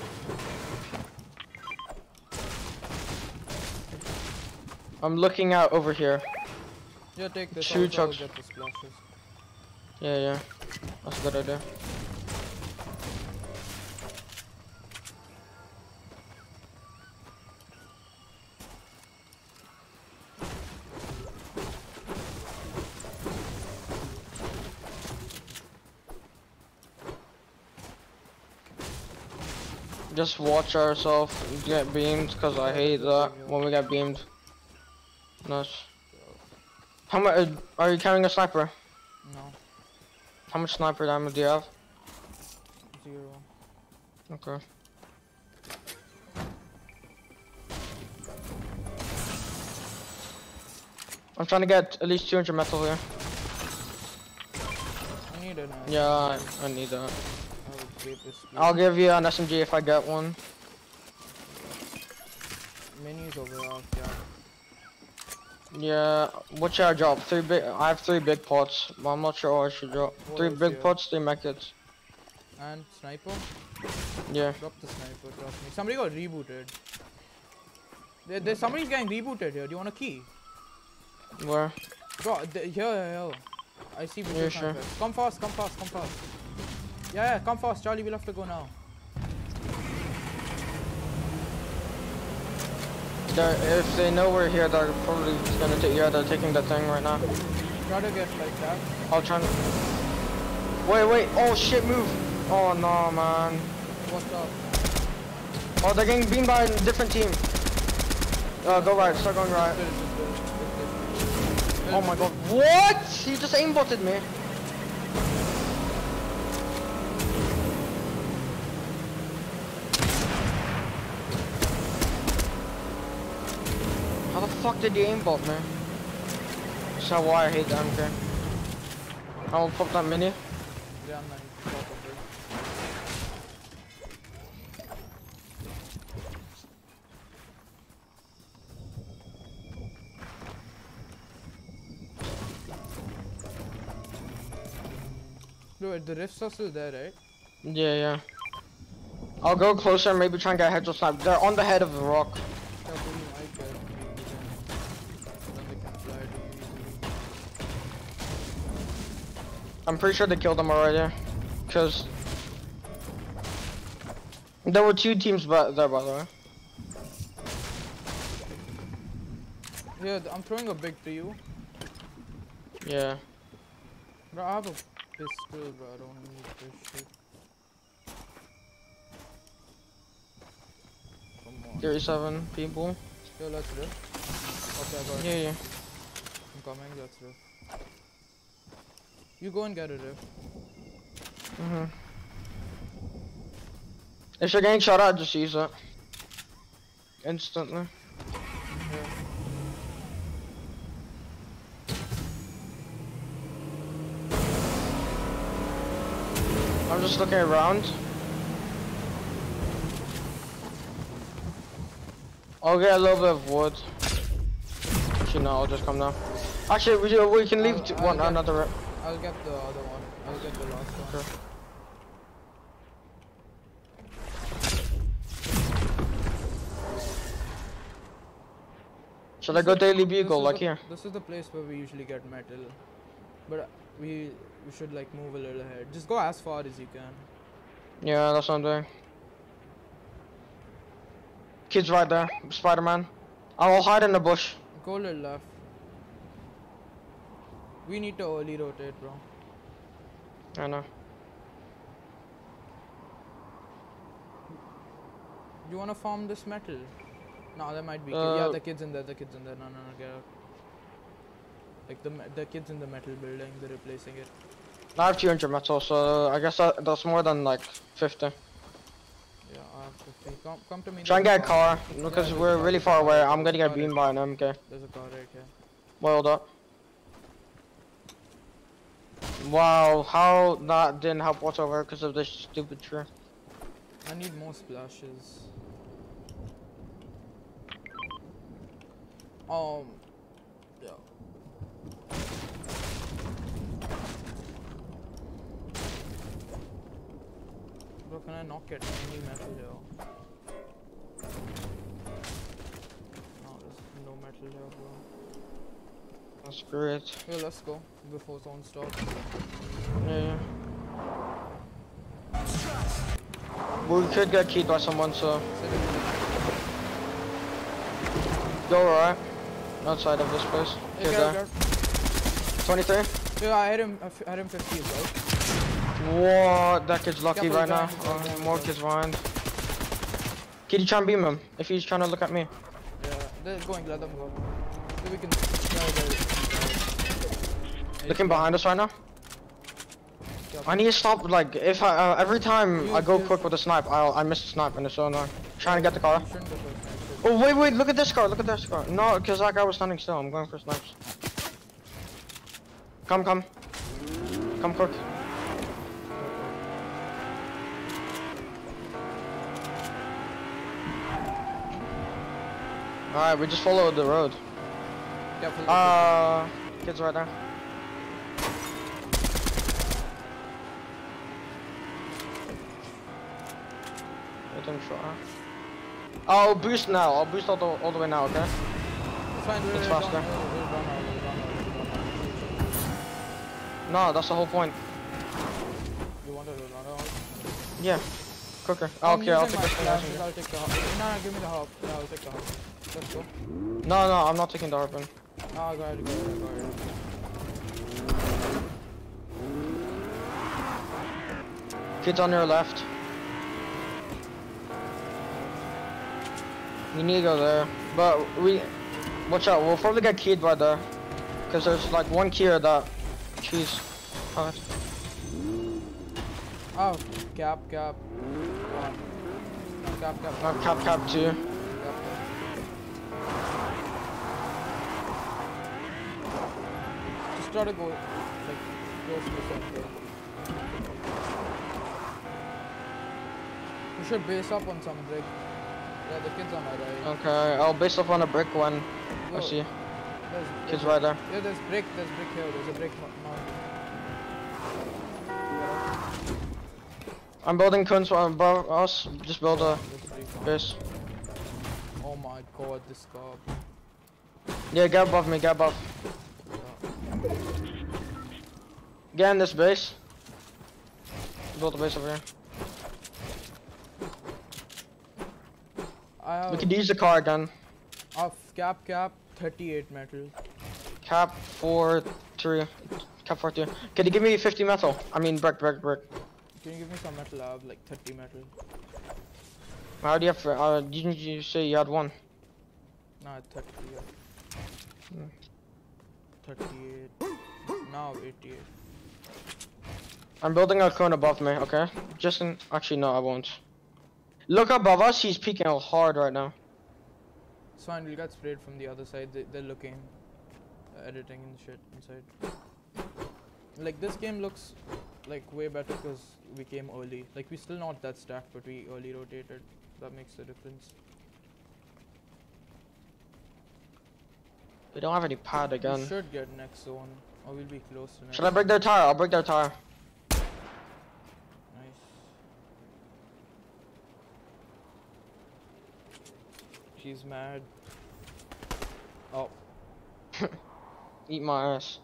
I'm looking out over here. Yeah, take this. 2 I'll chucks. get the splashes. Yeah. That's a good idea. Just watch ourselves get beamed, cause I hate that when we get beamed. Nice. How much are you carrying a sniper? No. How much sniper ammo do you have? 0. Okay. I'm trying to get at least 200 metal here. I need an Yeah, I need that. I will keep this. I'll give you an SMG if I get one. Minis overall, yeah. Yeah, what should I drop? I have 3 big pots, but I'm not sure what I should drop. What 3 else big do you pots, 3 mechits. And sniper? Yeah. Drop the sniper, drop me. Somebody got rebooted. There's somebody's getting rebooted here. Do you want a key? Where? Bro, here. I see visual Yeah, sure. snipers. Come fast. Yeah, come fast. Charlie, we'll have to go now. If they know we're here, they're probably gonna take. Yeah, they're taking the thing right now. Try to get like that. I'll try. Wait. Oh shit, move. Oh no, man. What's up? Oh, they're getting beamed by a different team. Go right. Start going right. Oh my god. What? He just aimbotted me. How the fuck did he aimbot me? That's how why I hate the MK. I will pop that mini. Yeah, man. Top of it. Dude, the rifts are still there, right? Yeah. I'll go closer and maybe try and get a headshot snipe. They're on the head of the rock. Yeah, but you might get then they can fly too easily. I'm pretty sure they killed them already. Cause there were 2 teams there, by the way. Yeah, I'm throwing a big to you. Yeah. Bro, I have a pistol, bro. I don't need this shit. Come on. 37 people. Yo, let's rip. Okay, I got it. Yeah. I'm coming, let's rip. You go and get a rip. If you're getting shot at, just use it. Instantly. Yeah. I'm just looking around. I'll get a little bit of wood. Actually, no, I'll just come down. Actually, we can leave another rep. I'll get the other one. I'll get the last one. Okay. Should I go Daily Bugle, like here? This is the place where we usually get metal. But we should like move a little ahead. Just go as far as you can. Yeah, that's what I'm doing. Kid's right there, Spider-Man. I'll hide in the bush. Go a little left. We need to early rotate, bro. I know. You wanna farm this metal? No, there might be. Yeah, the kids in there. No, get out. Like the kids in the metal building, they're replacing it. I have 200 metal, so I guess that's more than like 50. Yeah, I have 50. Come to me. Try and get a car, because we're really far away. I'm gonna get beamed by an MK. There's a car right here. Well done. Wow, how that didn't help whatsoever because of this stupid tree. I need more splashes. Yeah. Bro, can I not get any metal here? No, there's no metal here, bro. That's great. Yeah, let's go before zone starts. Yeah. We could get keyed by someone, so go right outside of this place. Yeah, Get there. 23. Yeah, I hit him 50 as well. What? That kid's lucky Careful, right now. careful. More kids behind. Can you try and beam him if he's trying to look at me? Yeah, they're going. Let them go. So we can try the. Looking behind us right now. I need to stop. Like, if I every time I go quick with a snipe, I miss a snipe and it's so annoying. Trying to get the car. Oh wait, look at this car. Look at this car. No, because that guy was standing still. I'm going for snipes. Come quick. Alright, we just followed the road. Kids right there. Waiting for her. I'll boost now. I'll boost all the way now, okay? It's fine, It's faster. No, that's the whole point. You want to run out? Yeah. Quicker. I'm Okay, I'll using take my this flashes, thing. I'll take the hop. No, give me the hop. Yeah, I'll take the hop. Let's go. No, I'm not taking the harpoon. Ah, go ahead. Kids on your left. We need to go there. But watch out, we'll probably get keyed right there. Because there's like one key that cheese. Alright. Oh, cap. One. No, cap. Cap 2. Cap. Just try to go, like, close to the center. We should base up on some brick. Yeah, the kids on my right. Okay, I'll base up on a brick one. I Yo, see. There's Kids right there. Yeah, there's brick here. There's a brick mountain. I'm building cones above us. Just build a There's brick. base. Oh my god, this car. Yeah, get above me, get above. Get in this base. Build a base over here. I have We could use the car again. cap 38 metal. Cap 4-3. Cap 4-2. Can you give me 50 metal? I mean brick. Can you give me some metal? I have like 30 metal. How do you have? Didn't you say you had one? No, 30. Yeah. 38. Now 88. I'm building a cone above me. Okay. Actually no, I won't. Look above us. He's peeking hard right now. It's fine. We'll get sprayed from the other side. They're looking, editing and shit inside. Like this game looks like way better because we came early. Like we're still not that stacked, but we early rotated. That makes the difference. We don't have any pad We again. should get next zone, or we'll be close to next. Should I break their tire? I'll break their tire. Nice. She's mad. Oh. Eat my ass.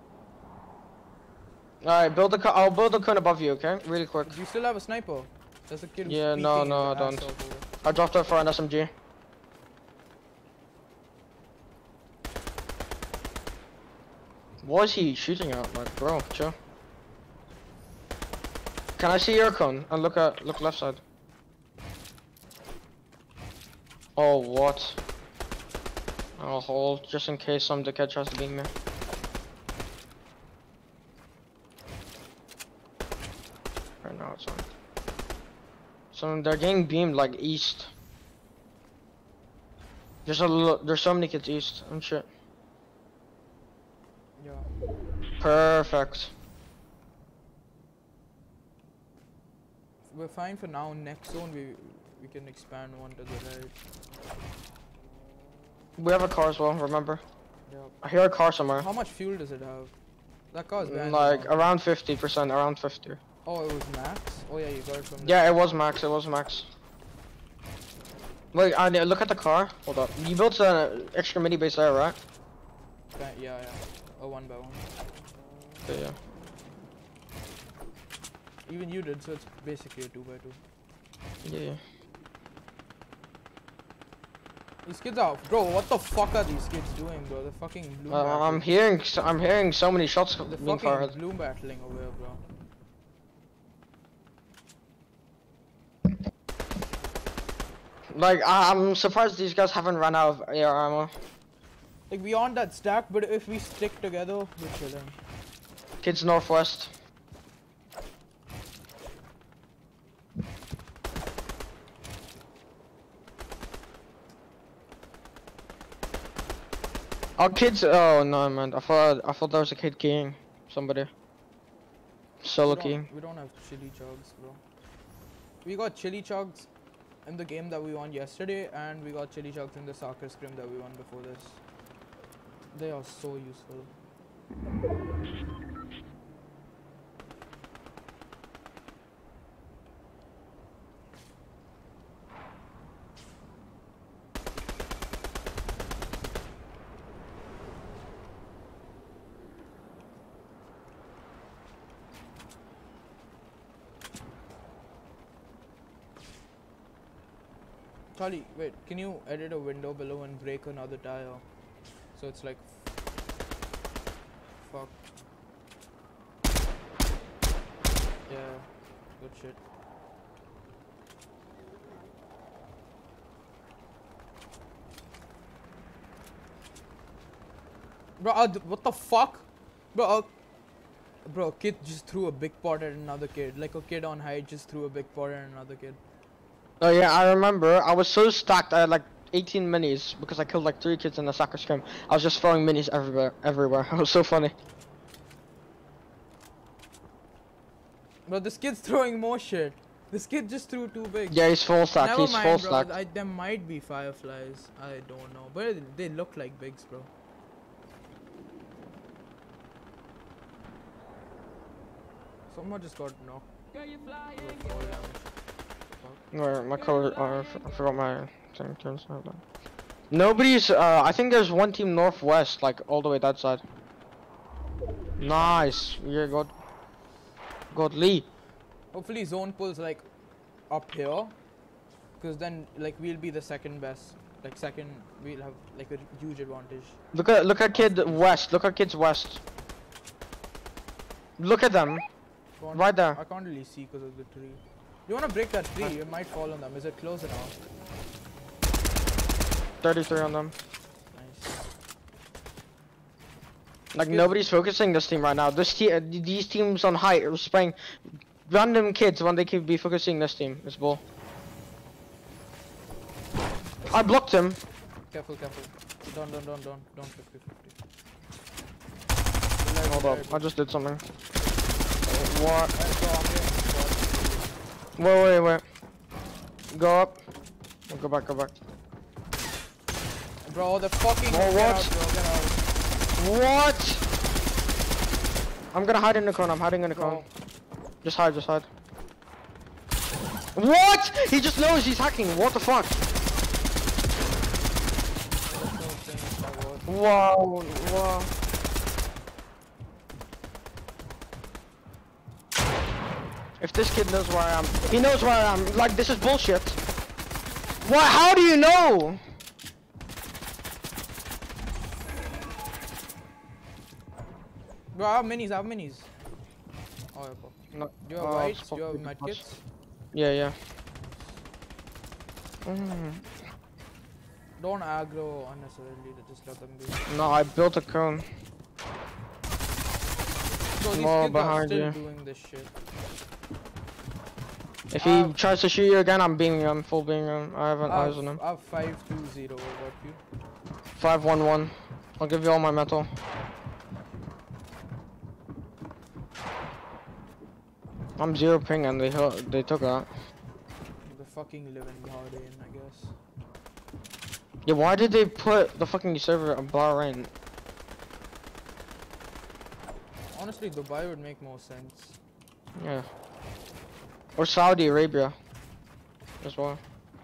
Alright, I'll build a cone above you, okay? Really quick. Do you still have a sniper? There's a kid. Yeah, no, I don't. I dropped it for an SMG. What is he shooting at? Like, bro, chill. Can I see your cone? And look left side. Oh, what? I'll hold just in case some dickhead tries to beam me. Right now it's on. So they're getting beamed like east. There's so many kids east and shit. Yeah. Perfect. We're fine for now. Next zone we can expand one to the right. We have a car as well, remember? Yeah. I hear a car somewhere. How much fuel does it have? That car's behind Like the mountain. around 50%, around 50. Oh, it was max? Oh yeah, you got it from the Yeah, it was max, Wait, look at the car. Hold up. You built an extra mini base there, right? yeah. A 1 by 1. Yeah. Even you did, so it's basically a 2 by 2. Yeah. These kids are, bro. What the fuck are these kids doing, bro? They're fucking blue. I'm hearing so many shots They're being fucking fired. blue battling over here, bro. Like, I'm surprised these guys haven't run out of AR ammo. Like we on that stack, but if we stick together, we're chilling. Kids northwest. Oh, kids. Oh no, man. I thought there was a kid keying somebody. Solo keying. We don't have chili chugs, bro. We got chili chugs in the game that we won yesterday, and we got chili chugs in the soccer scrim that we won before this. They are so useful. Charlie, wait, can you edit a window below and break another tire? So it's like... Fuck. Yeah, good shit. Bro, what the fuck? Bro, bro, kid just threw a big pot at another kid. Like a kid on height just threw a big pot at another kid. Oh yeah, I remember. I was so stacked. I had like 18 minis because I killed like 3 kids in the soccer scrim. I was just throwing minis everywhere. It was so funny. Bro, this kid's throwing more shit. This kid just threw 2 big. Yeah, he's full stack. Never He's mind, full bro. stack. There might be fireflies. I don't know, but they look like bigs, bro. Someone just got knocked. Where my color? I forgot my thing turns out. Nobody's. I think there's one team northwest, like all the way that side. Nice. Yeah, God Lee. Hopefully zone pulls like up here, because then like we'll be the second best. Like second, we'll have like a huge advantage. Look at kid west. Look at kids west. Look at them. Right there. I can't really see because of the tree. You wanna break that tree? You might fall on them. Is it close enough? 33 on them. Nice. Like nobody's focusing this team right now. These teams on height are spraying random kids when they could be focusing this team. This bull. I blocked him. Careful. Don't 50. Hold up. I just did something. What? Wait. Go up. Oh, go back. Bro, the fucking. Oh, what? Get out. What? I'm gonna hide in the cone. I'm hiding in the cone. Just hide. What? He just knows he's hacking. What the fuck? Wow. If this kid knows where I am, he knows where I am. Like, this is bullshit. What? How do you know? Bro, I have minis. Oh, yeah, bro. No. Do you have whites? Do you have medkits? Yeah. Don't aggro unnecessarily, just let them be. No, I built a cone. Bro, these More kids are behind still you. doing this shit. If he tries to shoot you again, I'm beaming him, full beaming him. I have eyes on him. I have 520. What about you? 511. I'll give you all my metal. I'm 0 ping and they took that. The fucking living Bahrain, I guess. Yeah, why did they put the fucking server in Bahrain? Honestly, Dubai would make more sense. Yeah. Or Saudi Arabia as well.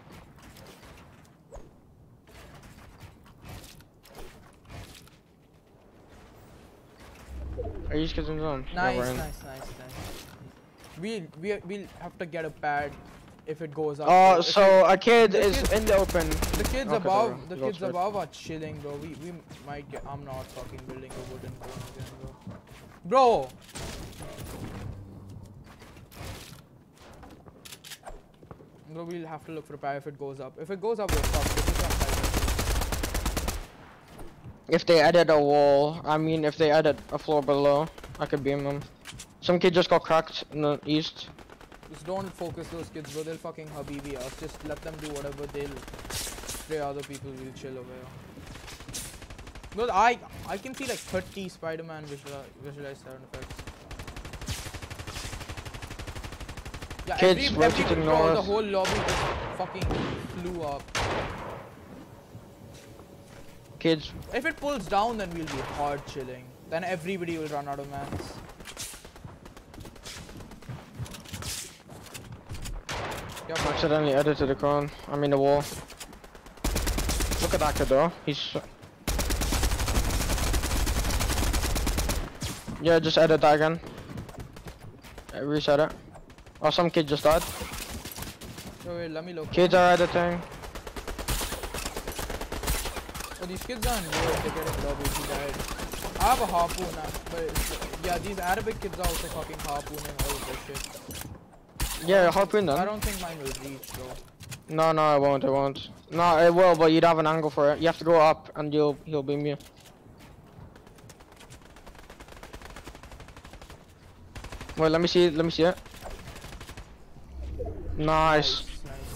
Are you kids in zone? Nice. Yeah, we're in. We'll have to get a pad if it goes up. Oh, If so a kid the is kids- in the open. the kids Okay, above, sorry, the lost kids it. above are chilling, bro. We might get. I'm not fucking building a wooden cone again, bro. No, we'll have to look for a pair if it goes up. If it goes up, we're fucked. This is not If they added a wall, I mean, if they added a floor below, I could beam them. Some kid just got cracked in the east. Just don't focus those kids, bro. They'll fucking habibi us. Just let them do whatever. They'll spray other people. We'll chill over here. Because I can see like 30 Spider-Man visualized sound effects. Yeah, Kids, rotate to bro, north. the whole lobby just fucking flew up. Kids, If it pulls down, then we'll be hard chilling. Then everybody will run out of mans. Yeah, bro. accidentally edited the cone. I mean the wall. Look at that kid though. He's... Yeah, just edit that again. Reset it. Oh, some kid just died. Yo, wait, let me look. Kids are editing. Oh, these kids are new. They're getting lobby. He died. I have a harpoon, but yeah, these Arabic kids are also fucking harpooning all of this shit. Yeah, harpoon I then. don't think mine will reach though. No, it won't, it won't. No, it will, but you'd have an angle for it. You have to go up and he'll beam you. Wait, let me see it. Nice. Nice.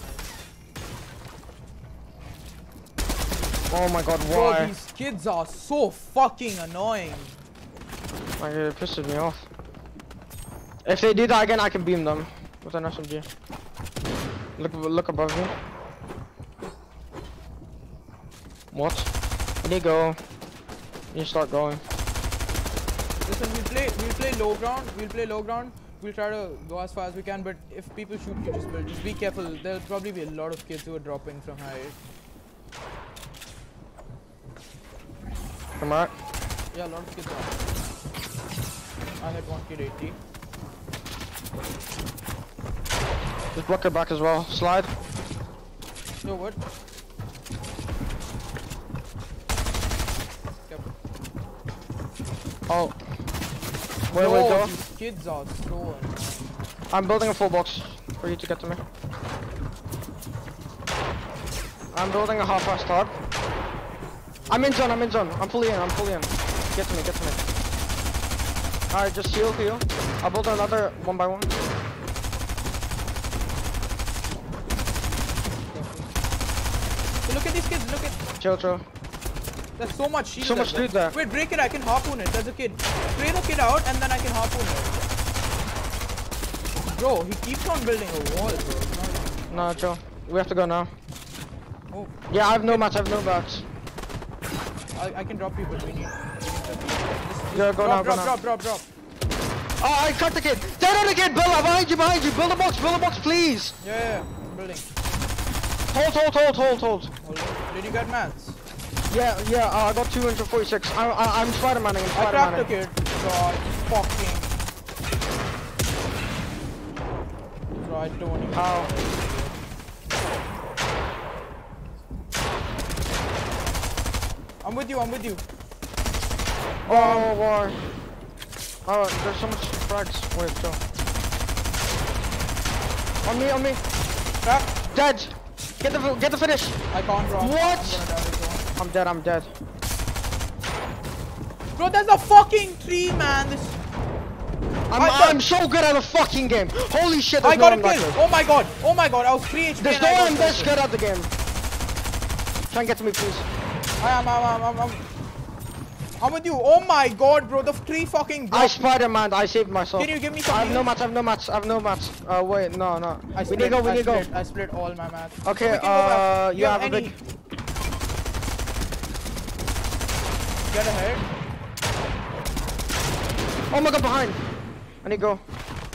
Oh my god, Bro, why? these kids are so fucking annoying. Like, it pisses me off. If they do that again, I can beam them with an SMG. Look above me. What? Where'd he go? You start going. Listen, we'll play low ground. We'll try to go as far as we can, but if people shoot you, just be careful. There'll probably be a lot of kids who are dropping from height. Come right. Yeah, a lot of kids are. I hit one kid 80. Just block it back as well. Slide. Yo, what? Yep. Oh. Wait, Bro, go. these kids are so annoying. I'm building a full box for you to get to me. I'm building a half-fast top. I'm in zone. I'm fully in. Get to me. Alright, just heal. I'll build another one by one. So look at these kids, look at. Chill. There's so much shield. So much loot there. Wait, break it, I can harpoon it. There's a kid. Spray the kid out and then I can harpoon it. Bro, he keeps on building a wall, bro. It's not even... No, chill. We have to go now. Oh, Yeah, I have no mats. I can drop you between you. Yeah, go now. Drop. Oh, I cut the kid. Dead on the kid. Build up behind you. Build a box, please. Yeah, I'm building. Hold. Hold on. Did you get mats? Yeah. I got 246. I'm Spider-Manning. I cracked the kid. God, fucking. Bro, I don't even. How? I'm with you. Oh, war. Oh, there's so much frags. Wait, chill. On me. Crack. Dead. Get the finish. I can't draw. What? I'm gonna die. I'm dead. Bro, there's a fucking tree, man. This. I'm so good at the fucking game. Holy shit, I there's got no a kill. unlocker. Oh my god. I was 3 HP. There's and no I got one this killed. good at the game. Try and get to me, please. I'm with you. Oh my god, bro. The tree fucking I Spider-Man. I saved myself. Can you give me some I have no heals? mats. Wait, no. I We need to go. I split all my mats. Okay, We can go back. you have a big... Get ahead. Oh my god, behind. I need to go.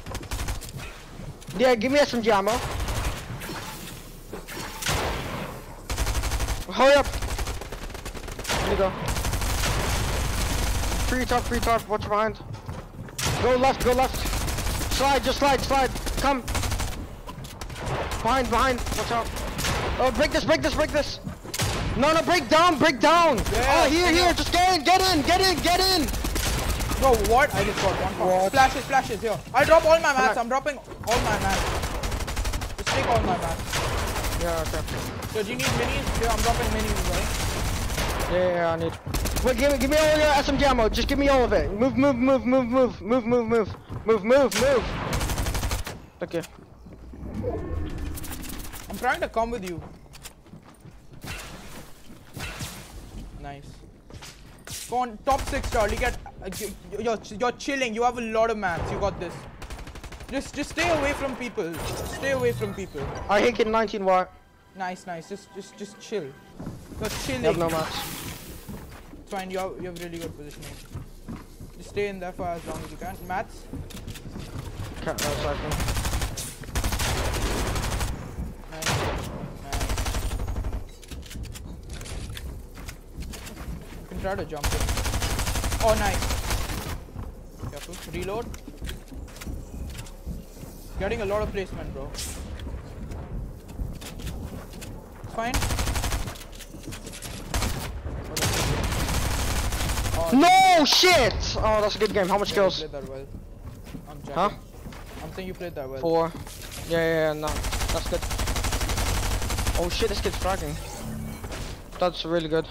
Yeah, give me SMG ammo. Hurry up. There you go. Free top, watch behind. Go left. Just slide. Come. Behind, watch out. Oh, break this. No, break down. Yeah, Oh, here, just get in. Bro, what? I just got one. What? Flashes, here. I drop all my mats. I'm dropping all my mats. Just take all my mats. Yeah, okay. So do you need minis? Yeah, I'm dropping minis, right? Yeah, I need. Wait, give me all your SMG ammo. Just give me all of it. Move. Okay. I'm trying to come with you. Nice. Go on, top 6, Charlie. Get. You're chilling. You have a lot of mats. You got this. Just stay away from people. Stay away from people. I hit it 19 watt. Nice. Just chill. You're chilling. You have no mats. It's fine. You have really good positioning. Just stay in there for as long as you can. Mats. Can't outside me. Nice. You can try to jump in. Oh, nice. Careful. Reload. Getting a lot of placement, bro. It's fine. Oh, No shit! Oh, that's a good game. How much you kills? played that well. I'm checking. Huh? I'm saying you played that well. 4. Yeah, no. That's good. Oh shit, this kid's fragging. That's really good.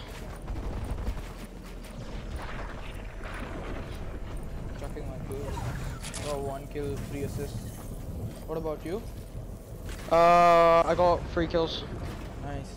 Checking my kills. Oh, 1 kill, 3 assists. What about you? I got 3 kills. Nice.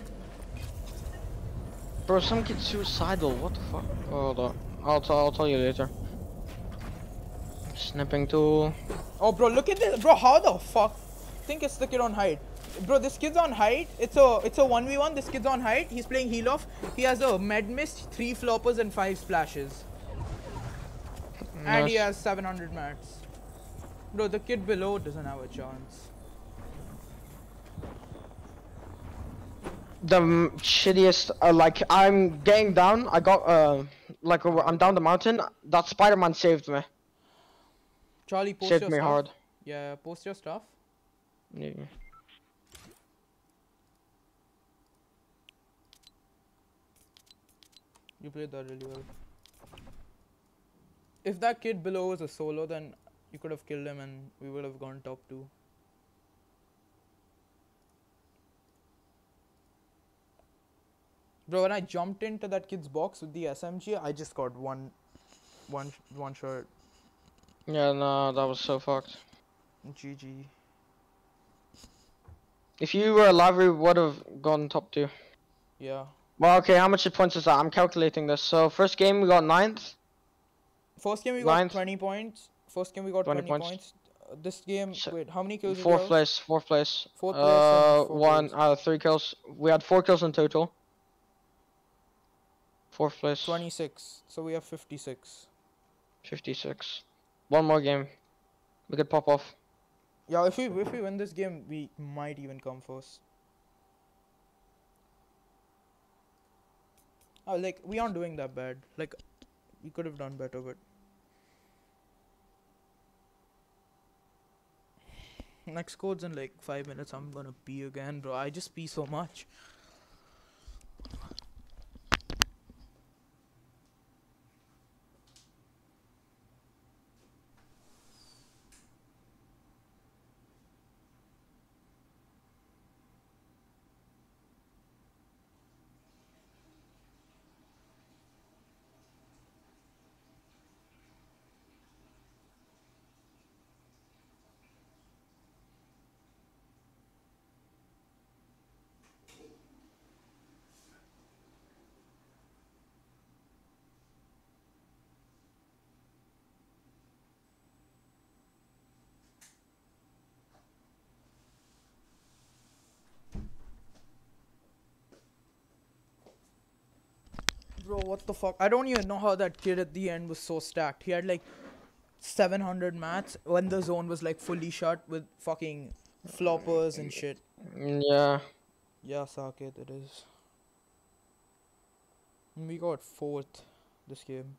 Bro, some kid's suicidal. What the fuck? Hold on. I'll tell you later. Snipping tool. Oh, bro, look at this. Bro, how the fuck? I think it's the kid on height. Bro, this kid's on height. It's a 1v1. This kid's on height. He's playing heal off. He has a med mist, 3 floppers, and 5 splashes. And he has 700 mats. Bro, the kid below doesn't have a chance. The shittiest, like, I'm getting down. I got, like, I'm down the mountain. That Spider-Man saved me. Charlie, post Saved your me stuff. hard. Yeah, post your stuff. Yeah. You played that really well. If that kid below was a solo, then you could have killed him and we would have gone top 2. Bro, when I jumped into that kid's box with the SMG, I just got one shot. Yeah, no, that was so fucked. GG. If you were alive, we would have gone top 2. Yeah. Well, okay, how much points is that? I'm calculating this. So, first game we got 9th. First game we got Ninth. 20 points. First game we got 20 points. points. This game, wait, how many kills did you Fourth have? place. Fourth place and four 1 kills. out of 3 kills. We had 4 kills in total. Fourth place. 26. So we have 56. 56. One more game. We could pop off. Yeah, if we win this game, we might even come first. Oh, like, we aren't doing that bad. Like, we could have done better, but... Next code's in like 5 minutes. I'm gonna pee again, bro. I just pee so much. Bro, what the fuck? I don't even know how that kid at the end was so stacked. He had like 700 mats when the zone was like fully shut with fucking floppers and shit. Yeah. Yeah, Saket, it is. We got 4th this game.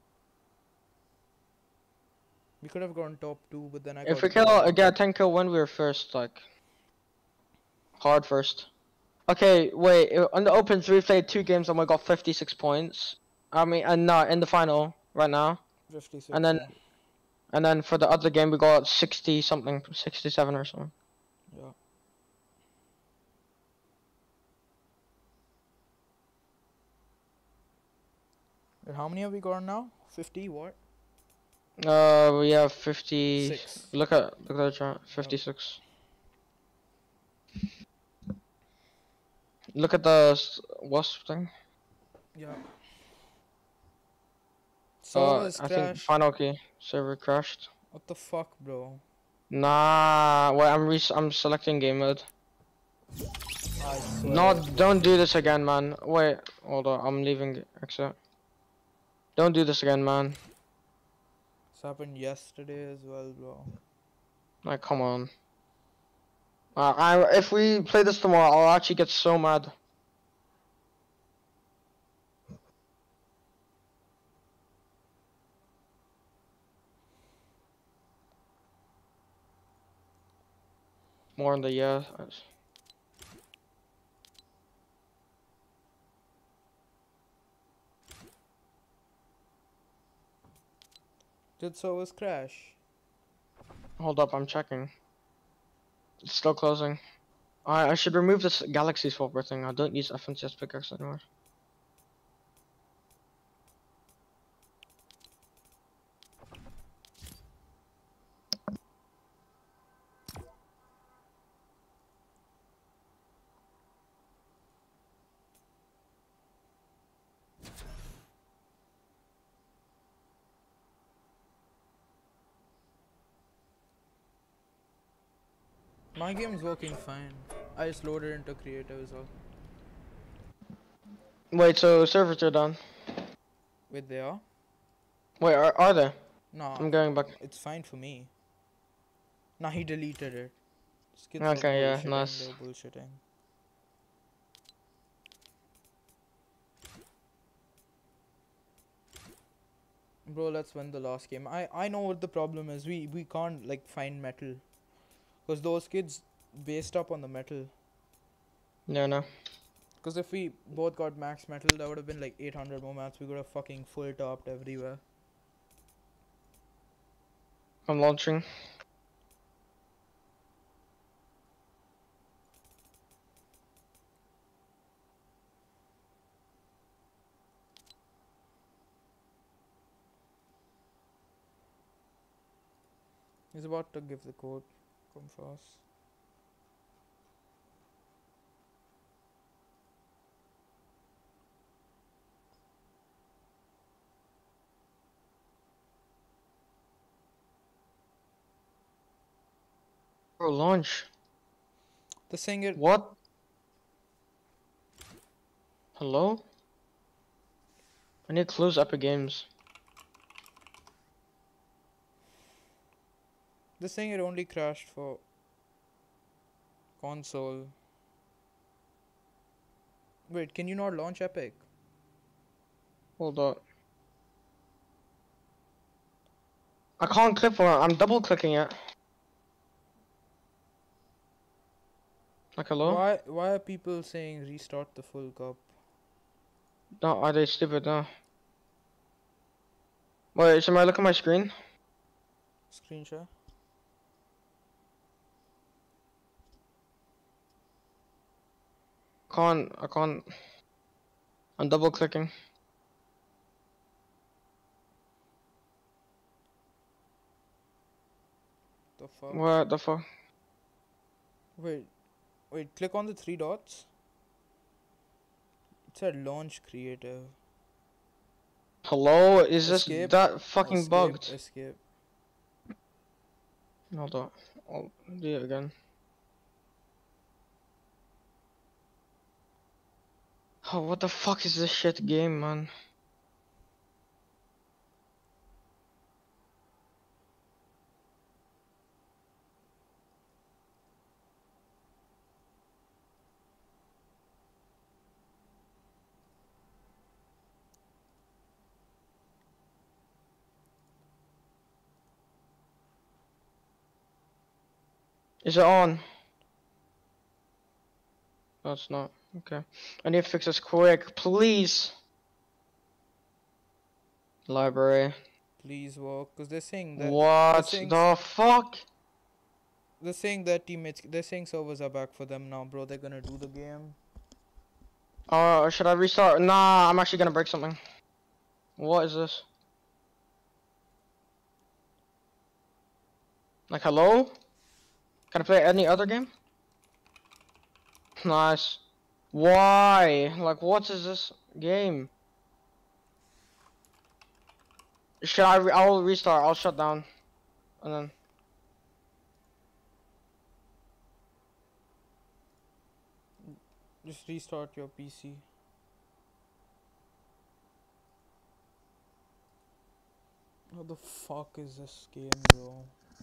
We could have gone top 2, but then I If got we kill, get 10 kill when we were first, like. Hard first. Okay, wait. On the opens, we played 2 games and we got 56 points. I mean, and no, in the final right now. 56. And then, yeah. and then for the other game, we got 60 something, 67 or something. Yeah. And how many have we got now? 50 what? We have 50. 6. Look at the chart. 56. Look at the wasp thing. Yeah. Servers I think crashed. final key server crashed. What the fuck, bro? Nah, wait, I'm selecting game mode. I swear. No, don't do this again, man. Wait, hold on, I'm leaving exit. Don't do this again, man. This happened yesterday as well, bro. Like, come on. If we play this tomorrow, I'll actually get so mad. More in the Did servers crash? Hold up, I'm checking. It's still closing. I should remove this Galaxy Swapper thing. I don't use FNCS pickaxe anymore. My game's working fine. I just loaded into creative as well. Wait, so servers are done. Wait, they are? Wait, are they? No, I'm going back. it's fine for me. Nah, he deleted it. These kids Okay, are yeah, bullshitting, nice. they're bullshitting. Bro, let's win the last game. I know what the problem is. We can't like find metal. Cause those kids based up on the metal. Yeah, no. Cause if we both got max metal, that would have been like 800 more maps. We could have fucking full topped everywhere. I'm launching. He's about to give the code. Come fast. Bro, launch. The singer. What? Hello? I need to close Epic Games. This thing it only crashed for console. Wait, can you not launch Epic? Hold up. I can't click for it. I'm double clicking it. Like, hello? Why are people saying restart the full cup? No, are they stupid? No. Wait, somebody look at my screen. Screen share. I can't. I'm double clicking. The fuck? What the fuck? Wait, click on the 3 dots. It said launch creative. Hello? Is Escape. this that fucking Escape, bugged? Escape. Hold on. I'll do it again. Oh, what the fuck is this shit game, man? Is it on? No, it's not. Okay. I need to fix this quick, please. Library. Please work, cause they're saying that. What the fuck? They're saying that teammates. They're saying servers are back for them now, bro. They're gonna do the game. Should I restart? Nah, I'm actually gonna break something. What is this? Like, hello? Can I play any other game? Nice. Why? Like, what is this game? Should I'll restart. I'll shut down. And then... Just restart your PC. What the fuck is this game, bro?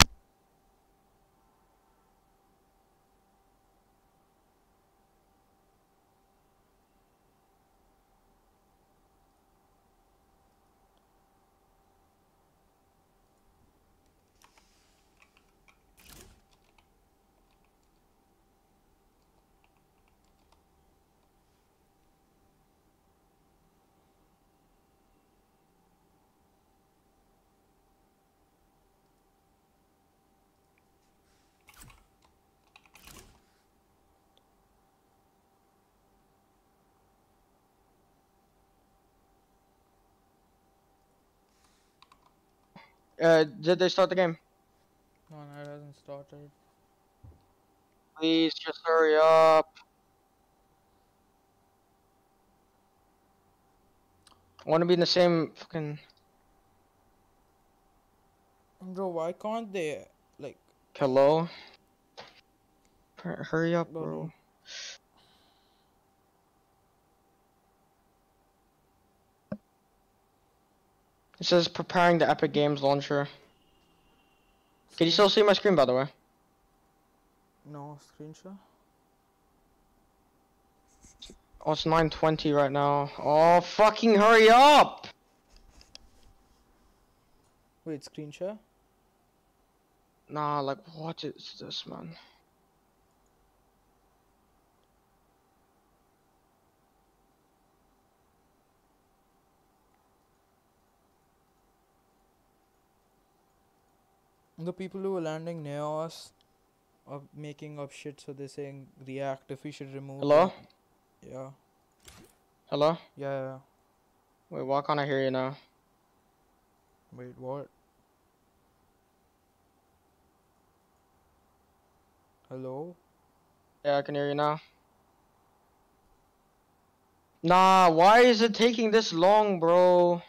Did they start the game? No, it hasn't started. Please, just hurry up. I want to be in the same fucking... Bro, why can't they, like... Hello? Hurry up, Bro, bro. It says preparing the Epic Games launcher. Can you still see my screen, by the way? No, screenshot? Oh, it's 9:20 right now. Oh, fucking hurry up! Wait, screenshot? Nah, like, what is this, man? The people who are landing near us are making up shit, so they're saying react if we should remove Hello? it. Yeah. Hello? Yeah. Wait, why can't I hear you now? Wait, what? Hello? Yeah, I can hear you now. Nah, why is it taking this long, bro?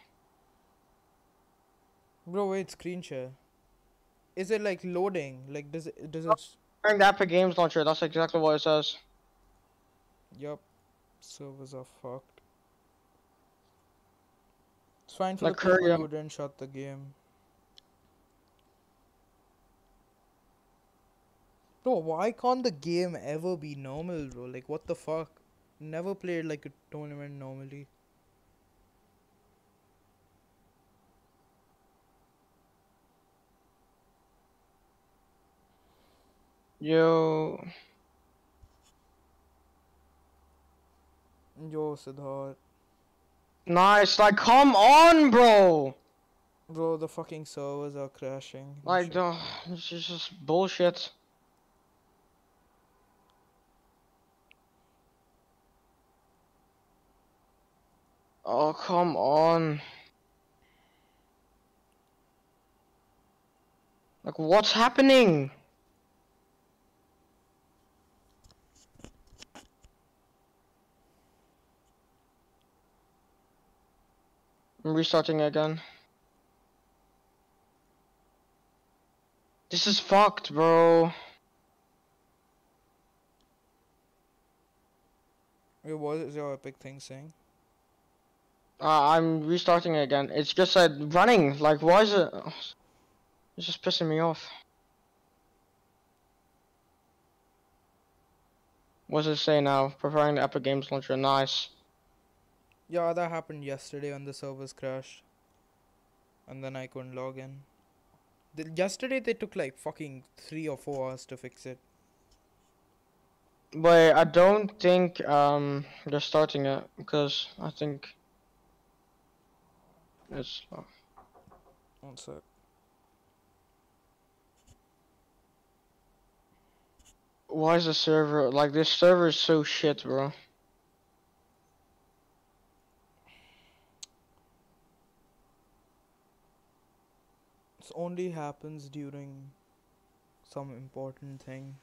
Bro, wait, screen share. Is it like loading? Like, does it Preparing the Epic Games launcher, that's exactly what it says. Yup. Servers are fucked. It's fine for Like, the people hurry up. who didn't shut the game. Bro, why can't the game ever be normal, bro? Like, what the fuck? Never played like a tournament normally. Yo. Yo, Siddharth. Nice, like, come on, bro! Bro, the fucking servers are crashing. and Like, shit. this is just bullshit. Oh, come on. Like, what's happening? I'm restarting again. This is fucked, bro. Wait, what is your epic thing saying? I'm restarting again. It's just said running. Like, why is it? It's just pissing me off. What does it say now? Preparing the Epic Games launcher. Nice. Yeah, that happened yesterday when the servers crashed. And then I couldn't log in. Yesterday they took like fucking 3 or 4 hours to fix it. Wait, I don't think they're starting it because I think it's. One sec. Why is the server like this? Server is so shit, bro. only happens during some important thing.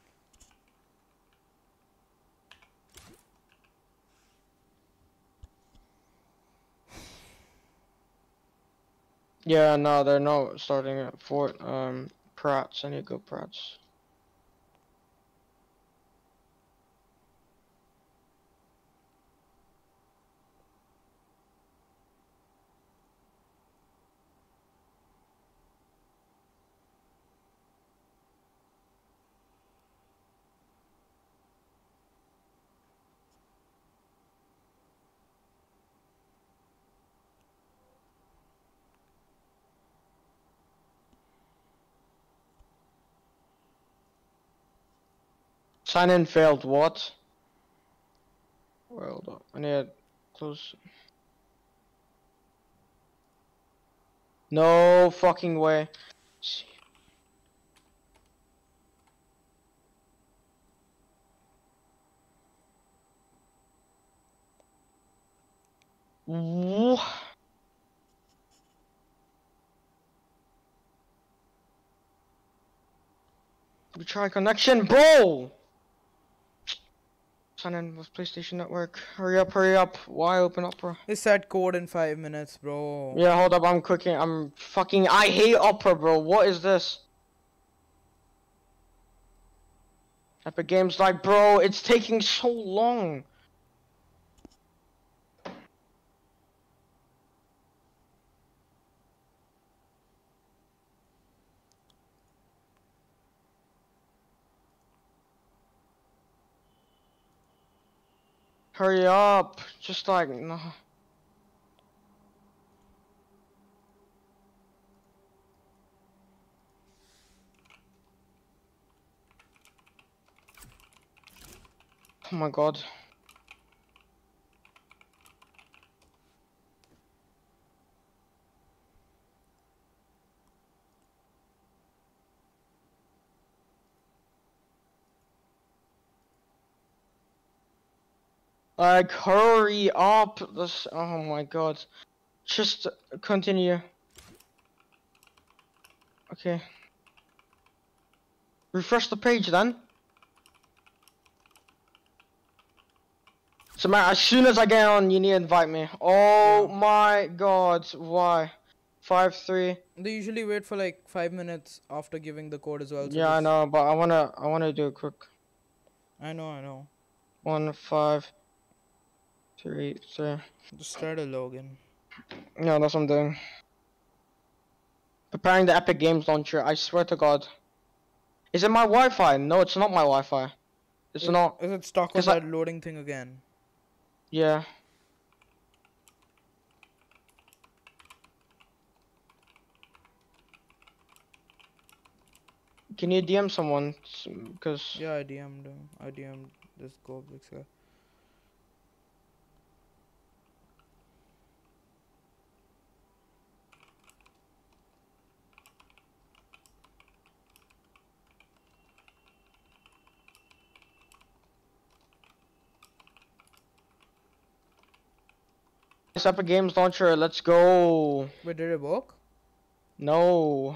Yeah, no, they're not starting at Fort Prats. I need to go Prats. Sign in failed. What? Well, I need to close. No fucking way. Wha- We try connection, bro. Sign in with PlayStation Network. Hurry up, hurry up. Why open Opera? They said code in 5 minutes, bro. Yeah, hold up. I'm cooking. I'm fucking. I hate Opera, bro. What is this? Epic Games, like, bro, it's taking so long. Hurry up. Just like, no. Oh my god. Like, hurry up. This, oh my god. Just continue. Okay. Refresh the page then. So man, as soon as I get on, you need to invite me. Oh Yeah. my god, why? 5-3. They usually wait for like 5 minutes after giving the code as well. So Yeah, I just, know, but I wanna do it quick. I know. 1, 5, 3, 3. Just try to log in. No, that's what I'm doing. Preparing the Epic Games launcher. I swear to God. Is it my Wi-Fi? No, it's not my Wi-Fi. It's not. Is it stuck on 'Cause I- that loading thing again? Yeah. Can you DM someone? Because Yeah, I DM'd him. I DM'd this Goblix guy. this Epic Games launcher. Let's go. Wait, did it work? No.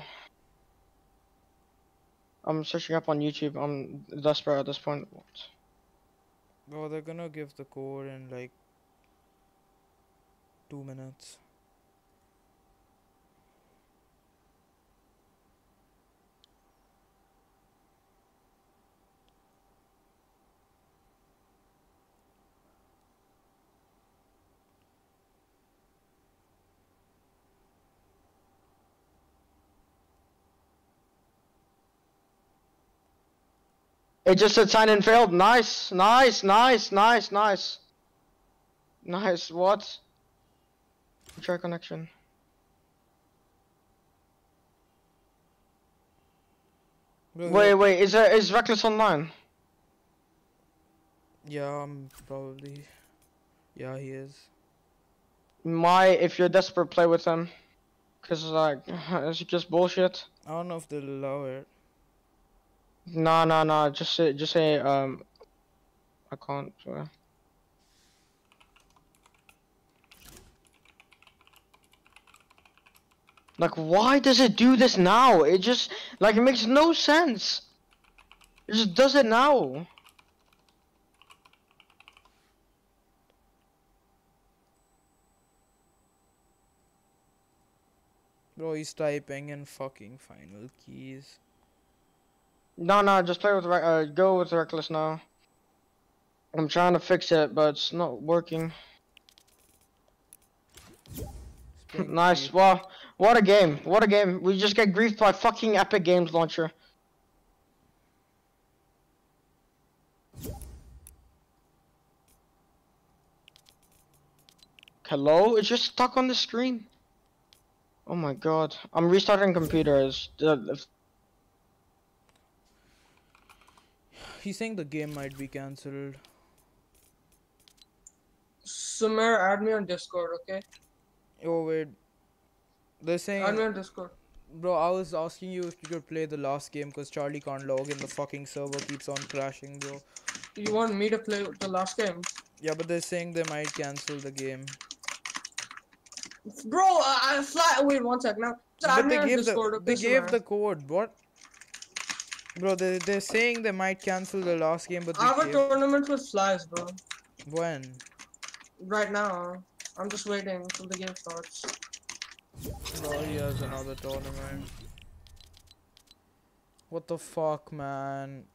I'm searching up on YouTube. I'm desperate at this point. Oh, they're gonna give the code in like 2 minutes. It just said sign in failed. Nice, nice, nice, nice, nice. Nice. What? Try connection. Bro, Wait. Is Reckless online? Yeah, probably. Yeah, he is. If you're desperate, play with him. Cause like, it's just bullshit. I don't know if they'll allow it. No. Just say I can't. Sorry. Like, why does it do this now? It just, like, it makes no sense. It just does it now. Bro, he's typing in fucking final keys. No, just play with go with reckless now. I'm trying to fix it, but it's not working. Spring Nice. Creep. Well, what a game. What a game. We just get griefed by fucking Epic Games launcher. Hello? It's just stuck on the screen. Oh my god. I'm restarting computers. He's saying the game might be cancelled. Sumer, add me on Discord, okay? Oh wait. They're Add me saying, on Discord. bro, I was asking you if you could play the last game because Charlie can't log in. The fucking server keeps on crashing, bro. You want me to play the last game? Yeah, but they're saying they might cancel the game. Bro, wait 1 sec now. Just add But me they on gave Discord, okay, they gave Sumer? the code. What? Bro, they're saying they might cancel the last game, but I have they a gave. tournament with Flies, bro. When? Right now. I'm just waiting till the game starts. Bro, he has another tournament. What the fuck, man?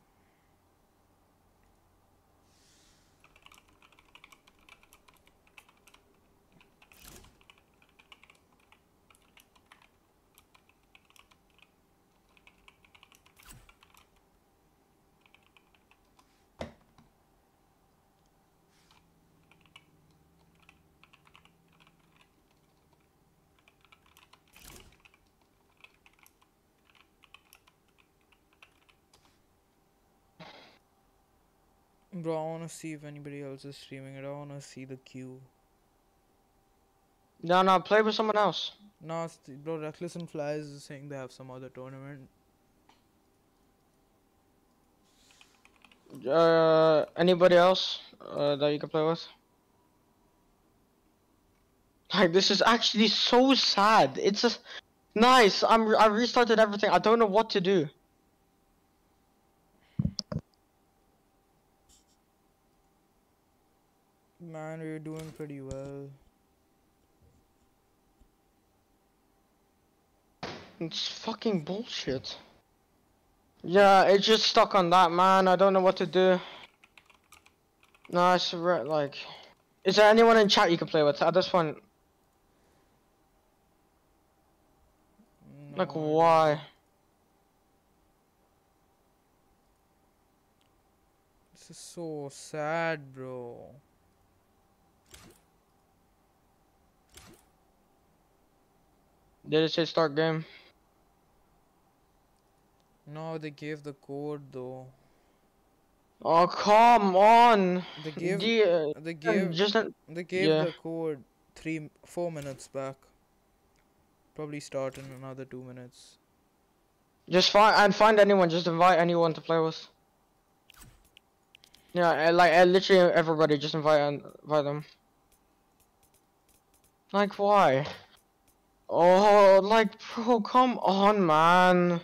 Bro, I wanna see if anybody else is streaming it. I wanna see the queue. No, play with someone else. No, bro, Reckless and Flies is saying they have some other tournament. Anybody else that you can play with? Like, this is actually so sad. It's just nice. I restarted everything. I don't know what to do. Man, we're doing pretty well. It's fucking bullshit. Yeah, it's just stuck on that, man. I don't know what to do. No, it's like, is there anyone in chat you can play with at this point? Like, No, why? this is so sad, bro. Did it say start game? No, they gave the code though. Oh, come on. They gave they gave Just they gave yeah. the code 4 minutes back. Probably start in another 2 minutes. Just find anyone. Just invite anyone to play with. Yeah, literally everybody. Just invite them. Like, why? Oh, like, bro, come on, man.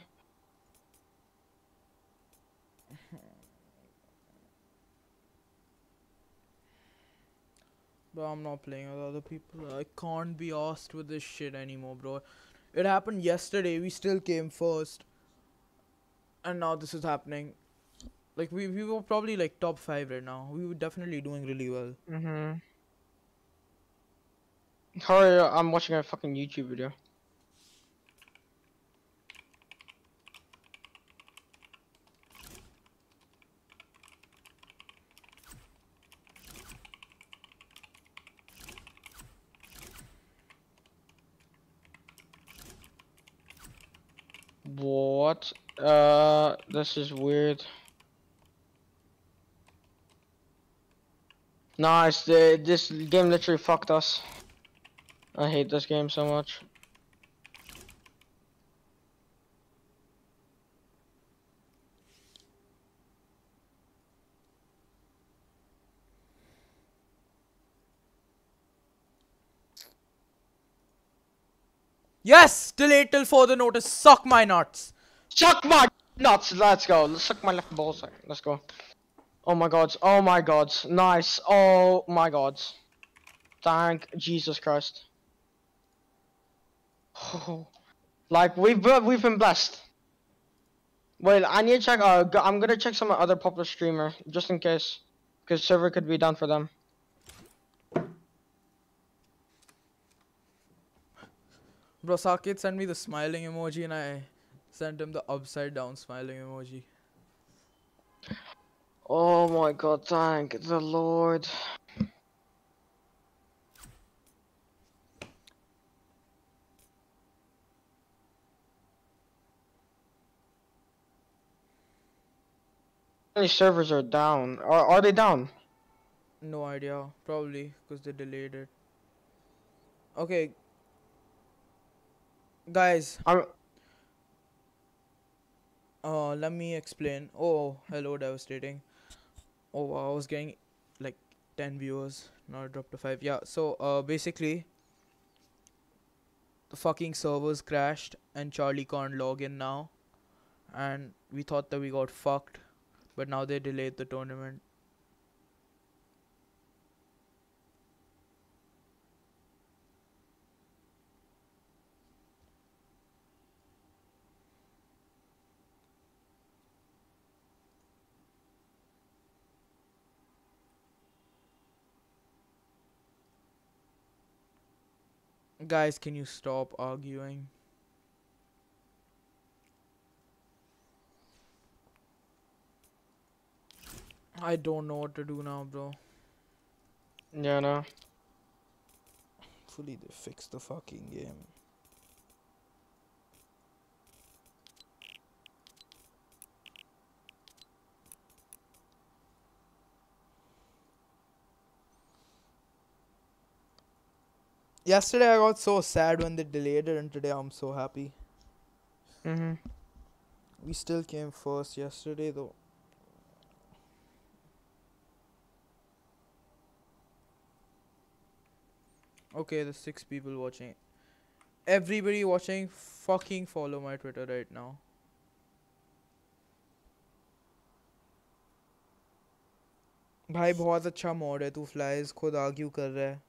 Bro, I'm not playing with other people. I can't be asked with this shit anymore, bro. It happened yesterday. We still came first. And now this is happening. Like, we were probably like top 5 right now. We were definitely doing really well. Hurry, I'm watching a fucking YouTube video. What? This is weird. Nice. This game literally fucked us. I hate this game so much. Yes! Delayed till further notice. Suck my nuts. Suck my nuts. Let's go. Let's suck my left balls. Let's go. Oh my god. Oh my god. Nice. Oh my god. Thank Jesus Christ. Like we've been blessed. Wait, I need to check. I'm gonna check some other popular streamer just in case, because server could be down for them. Bro, Saket sent me the smiling emoji and I sent him the upside down smiling emoji. Oh my god, thank the Lord. Many servers are down. Are they down? No idea. Probably because they delayed it. Okay. Guys, let me explain. Oh, hello, devastating. Oh, wow, I was getting like 10 viewers. Now it dropped to 5. Yeah, so basically, the fucking servers crashed and Charlie can't log in now. And we thought that we got fucked, but now they delayed the tournament. Guys, can you stop arguing? I don't know what to do now, bro. Yeah, no. Hopefully they fix the fucking game. Yesterday I got so sad when they delayed it and today I'm so happy. We still came first yesterday though. Okay, there's 6 people watching. Everybody watching, fucking follow my Twitter right now. भाई बहुत अच्छा mode है, तू flies खुद argue कर रहा है.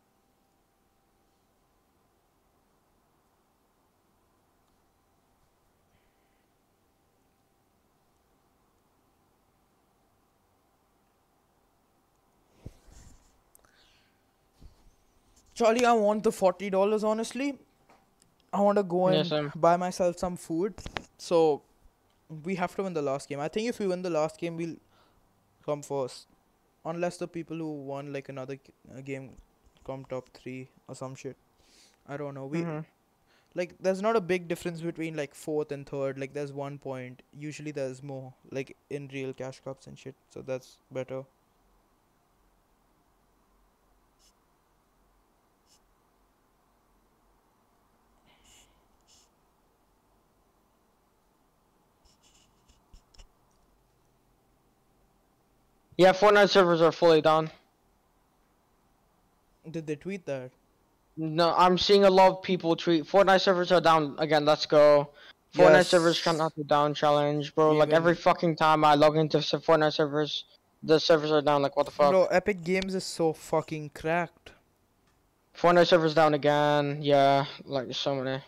Charlie, I want the $40 honestly. I want to go and buy myself some food. So we have to win the last game. I think if we win the last game, we'll come first. Unless the people who won like another game come top 3 or some shit. I don't know. We like there's not a big difference between like 4th and 3rd. Like there's 1 point. Usually there's more like in real cash cups and shit. So that's better. Yeah, Fortnite servers are fully down. Did they tweet that? No, I'm seeing a lot of people tweet Fortnite servers are down again. Let's go. Fortnite servers cannot be down challenge, bro. Like every fucking time I log into Fortnite servers, the servers are down. Like what the fuck? Bro, Epic Games is so fucking cracked. Fortnite servers down again. Yeah, like there's so many.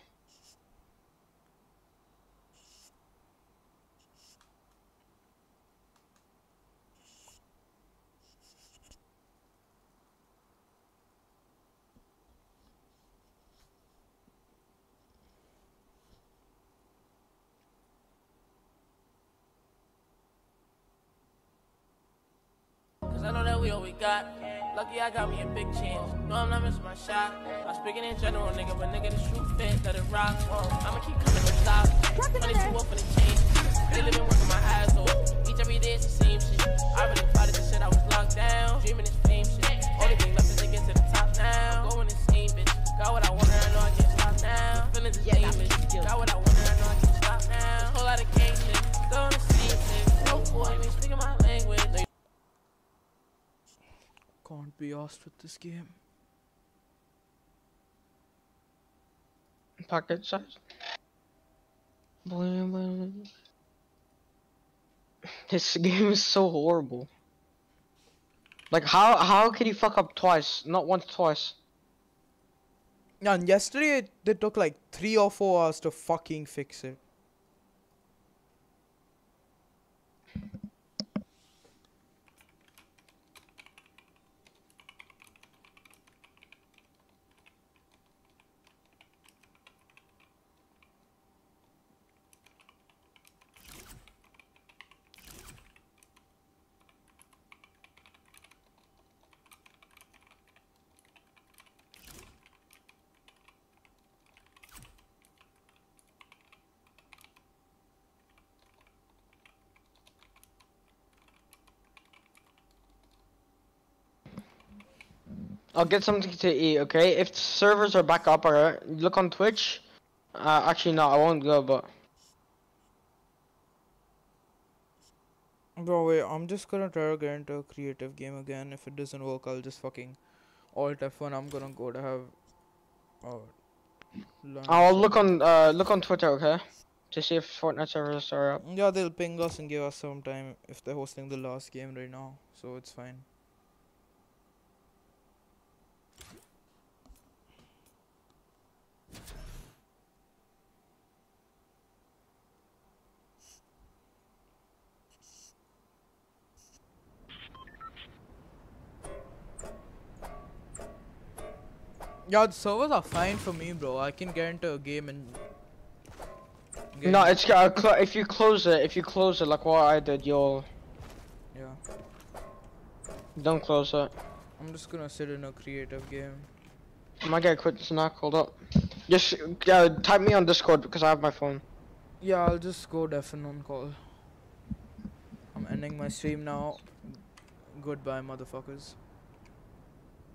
I know that we all we got. Lucky I got me a big chance. No, I'm not missing my shot. I'm speaking in general, nigga, but nigga, the shoe fit, let it rock. I'ma keep coming with stop. 22 up for the chain. They living working my ass off. Each every day it's the same shit. I really plotted this shit, I was locked down. Dreaming this fame shit. Only thing left is to get to the top now. Going insane, bitch. Got what I want and I know I can't stop now. Feeling the same, bitch. Got what I want and I know I can't stop now. Whole lot of gang shit. Still on the same shit. No boy, me speaking my language. Can't be asked with this game. Pocket size. This game is so horrible. Like how could he fuck up twice? Not once, twice. Yeah, and yesterday they took like 3 or 4 hours to fucking fix it. I'll get something to eat, okay? If servers are back up, alright, look on Twitch. Actually, no, I won't go, but... Bro, wait, I'm just gonna try to get into a creative game again. If it doesn't work, I'll just fucking Alt F1. I'm gonna go to have lunch. I'll look on Twitter, okay? To see if Fortnite servers are up. Yeah, they'll ping us and give us some time if they're hosting the last game right now, so it's fine. Yeah, the servers are fine for me, bro. I can get into a game and... No, it's if you close it like what I did, you'll... Yeah. Don't close it. I'm just gonna sit in a creative game. I might get a quick snack, hold up. Just type me on Discord because I have my phone. Yeah, I'll just go deafen on call. I'm ending my stream now. Goodbye, motherfuckers.